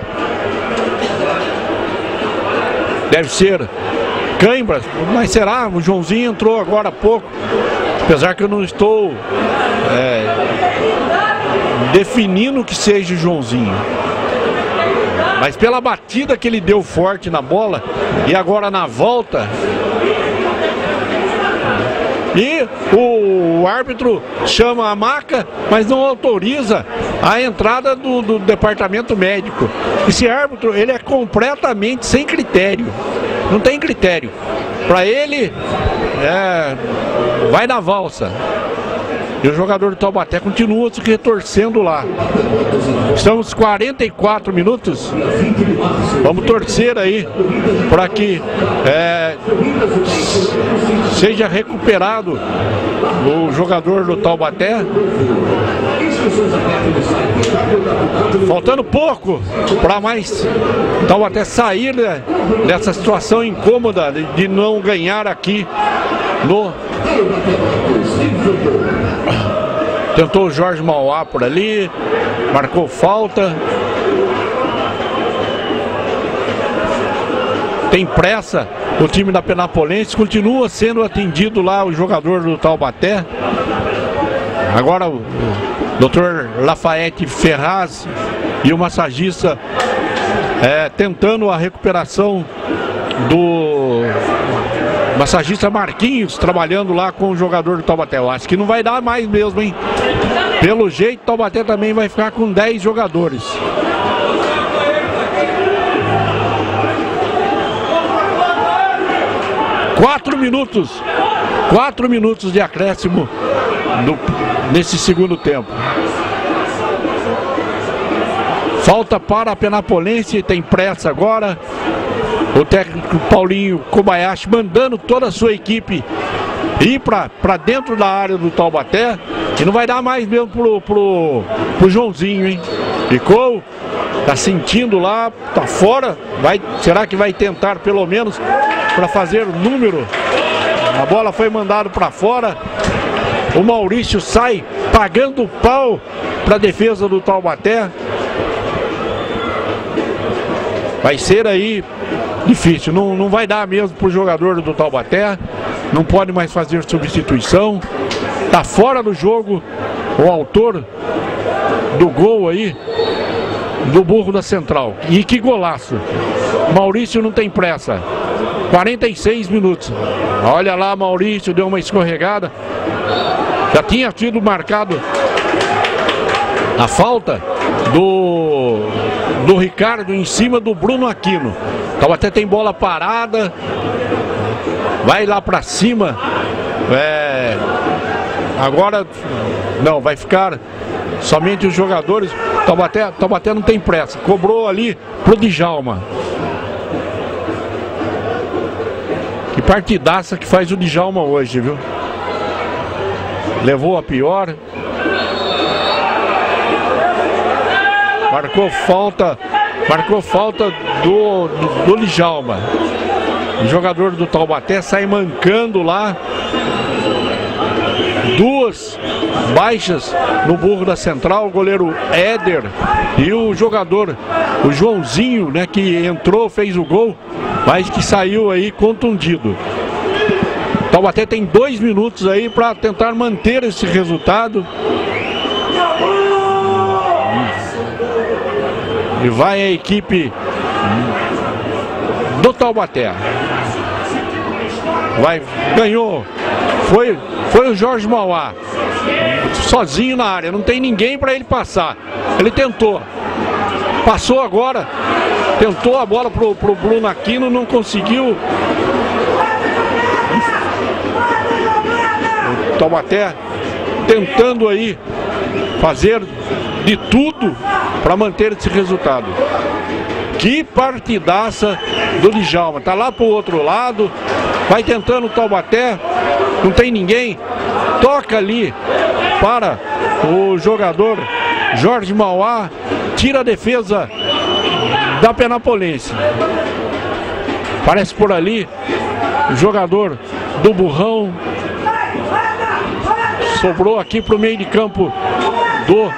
Deve ser cãibras, mas será? O Joãozinho entrou agora há pouco. Apesar que eu não estou é, definindo que seja o Joãozinho. Mas pela batida que ele deu forte na bola, e agora na volta, e o árbitro chama a maca, mas não autoriza a entrada do, do departamento médico. Esse árbitro, ele é completamente sem critério, não tem critério. Para ele, é, vai na valsa. E o jogador do Taubaté continua se retorcendo lá. Estamos quarenta e quatro minutos. Vamos torcer aí para que é, seja recuperado o jogador do Taubaté. Faltando pouco para mais Taubaté sair, né, dessa situação incômoda de, de não ganhar aqui no... Tentou o Jorge Mauá por ali, marcou falta. Tem pressa o time da Penapolense, continua sendo atendido lá o jogador do Taubaté. Agora o doutor Lafayette Ferraz e o massagista é, tentando a recuperação do massagista Marquinhos, trabalhando lá com o jogador do Taubaté. Eu acho que não vai dar mais mesmo, hein? Pelo jeito, Taubaté também vai ficar com dez jogadores. Quatro minutos. Quatro minutos de acréscimo do, nesse segundo tempo. Falta para a Penapolense, tem pressa agora. O técnico Paulinho Kobayashi mandando toda a sua equipe ir para dentro da área do Taubaté. E não vai dar mais mesmo pro, pro, pro Joãozinho, hein? Ficou, tá sentindo lá, tá fora. Vai, será que vai tentar pelo menos para fazer número? A bola foi mandada para fora. O Maurício sai pagando pau para a defesa do Taubaté. Vai ser aí difícil, não, não vai dar mesmo para o jogador do Taubaté. Não pode mais fazer substituição. Tá fora do jogo o autor do gol aí do Burro da Central. E que golaço. Maurício não tem pressa. quarenta e seis minutos. Olha lá, Maurício deu uma escorregada. Já tinha sido marcado a falta do, do Ricardo em cima do Bruno Aquino. Taubaté tem bola parada. Vai lá pra cima. É, agora não, vai ficar somente os jogadores. Taubaté, Taubaté não tem pressa. Cobrou ali pro Djalma. Que partidaça que faz o Djalma hoje, viu? Levou a pior. Marcou falta. Marcou falta do, do, do Djalma. O jogador do Taubaté sai mancando lá duas baixas no burro da central, o goleiro Éder e o jogador, o Joãozinho, né, que entrou, fez o gol, mas que saiu aí contundido. Taubaté tem dois minutos aí para tentar manter esse resultado. E vai a equipe do Taubaté. Vai, ganhou. Foi, foi o Jorge Mauá. Sozinho na área, não tem ninguém para ele passar. Ele tentou. Passou agora. Tentou a bola pro, pro Bruno Aquino, não conseguiu. O Taubaté tentando aí fazer de tudo para manter esse resultado. Que partidaça do Djalma. Tá lá pro outro lado. Vai tentando o Taubaté. Não tem ninguém. Toca ali para o jogador Jorge Mauá. Tira a defesa da Penapolense. Parece por ali o jogador do Burrão. Sobrou aqui pro meio de campo do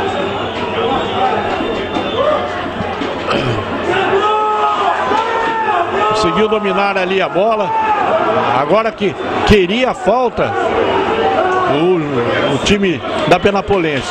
conseguiu dominar ali a bola. Agora que queria a falta o, o time da Penapolense.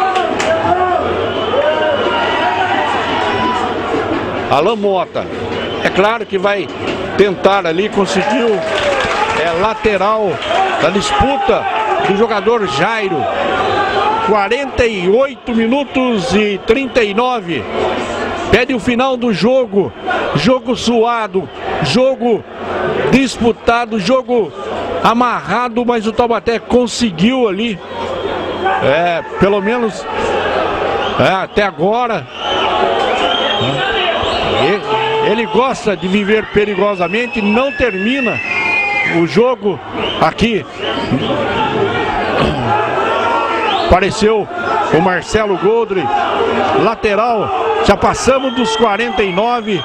Alan Mota, é claro que vai tentar ali, conseguiu, é lateral da disputa do jogador Jairo. quarenta e oito minutos e trinta e nove. Pede o final do jogo. Jogo suado, jogo disputado, jogo amarrado, mas o Taubaté conseguiu ali, é, pelo menos é, até agora. Ele, ele gosta de viver perigosamente, não termina o jogo aqui. Apareceu o Marcelo Goldri, lateral. Já passamos dos quarenta e nove.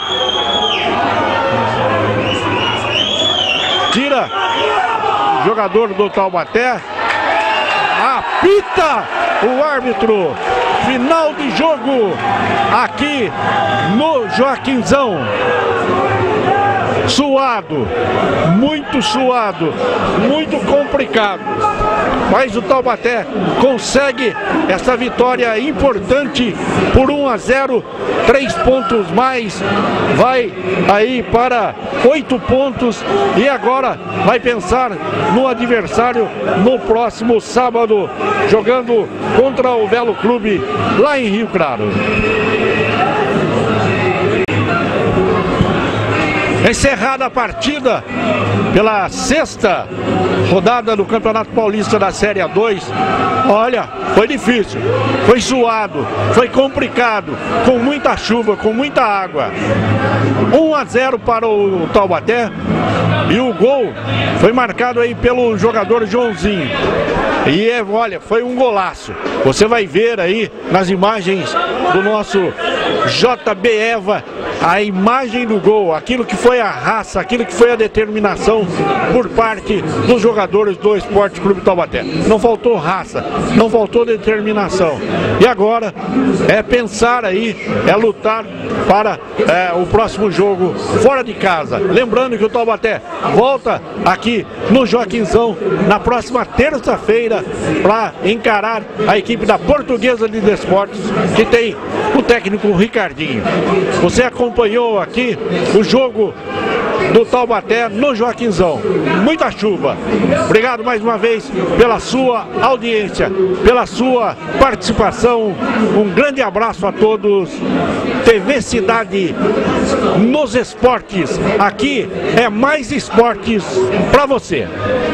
Tira o jogador do Taubaté. Apita o árbitro. Final de jogo aqui no Joaquinzão. Suado, muito suado, muito complicado. Mas o Taubaté consegue essa vitória importante por um a zero, três pontos mais, vai aí para oito pontos e agora vai pensar no adversário no próximo sábado, jogando contra o Velo Clube lá em Rio Claro. Encerrada a partida pela sexta rodada do Campeonato Paulista da Série A dois. Olha, foi difícil, foi suado, foi complicado, com muita chuva, com muita água. um a zero para o Taubaté e o gol foi marcado aí pelo jogador Joãozinho. E é, olha, foi um golaço. Você vai ver aí nas imagens do nosso J B Eva a imagem do gol, aquilo que foi a raça, aquilo que foi a determinação por parte dos jogadores do Esporte Clube Taubaté. Não faltou raça, não faltou determinação. E agora é pensar aí, é lutar para é, o próximo jogo fora de casa. Lembrando que o Taubaté volta aqui no Joaquinzão na próxima terça-feira para encarar a equipe da Portuguesa de Desportos, que tem o técnico Ricardinho. Você acompanhou aqui o jogo do Taubaté no Joaquinzão. Muita chuva. Obrigado mais uma vez pela sua audiência, pela sua participação. Um grande abraço a todos. T V Cidade nos esportes. Aqui é mais esportes para você.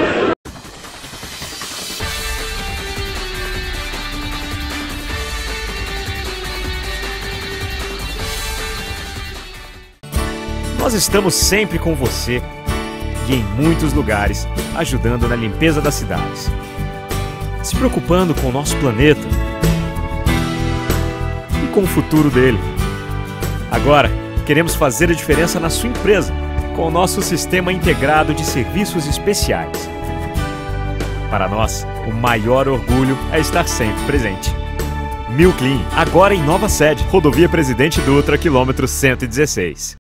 Nós estamos sempre com você e em muitos lugares, ajudando na limpeza das cidades, se preocupando com o nosso planeta e com o futuro dele. Agora, queremos fazer a diferença na sua empresa com o nosso sistema integrado de serviços especiais. Para nós, o maior orgulho é estar sempre presente. Milclean, agora em nova sede, Rodovia Presidente Dutra, quilômetro cento e dezesseis.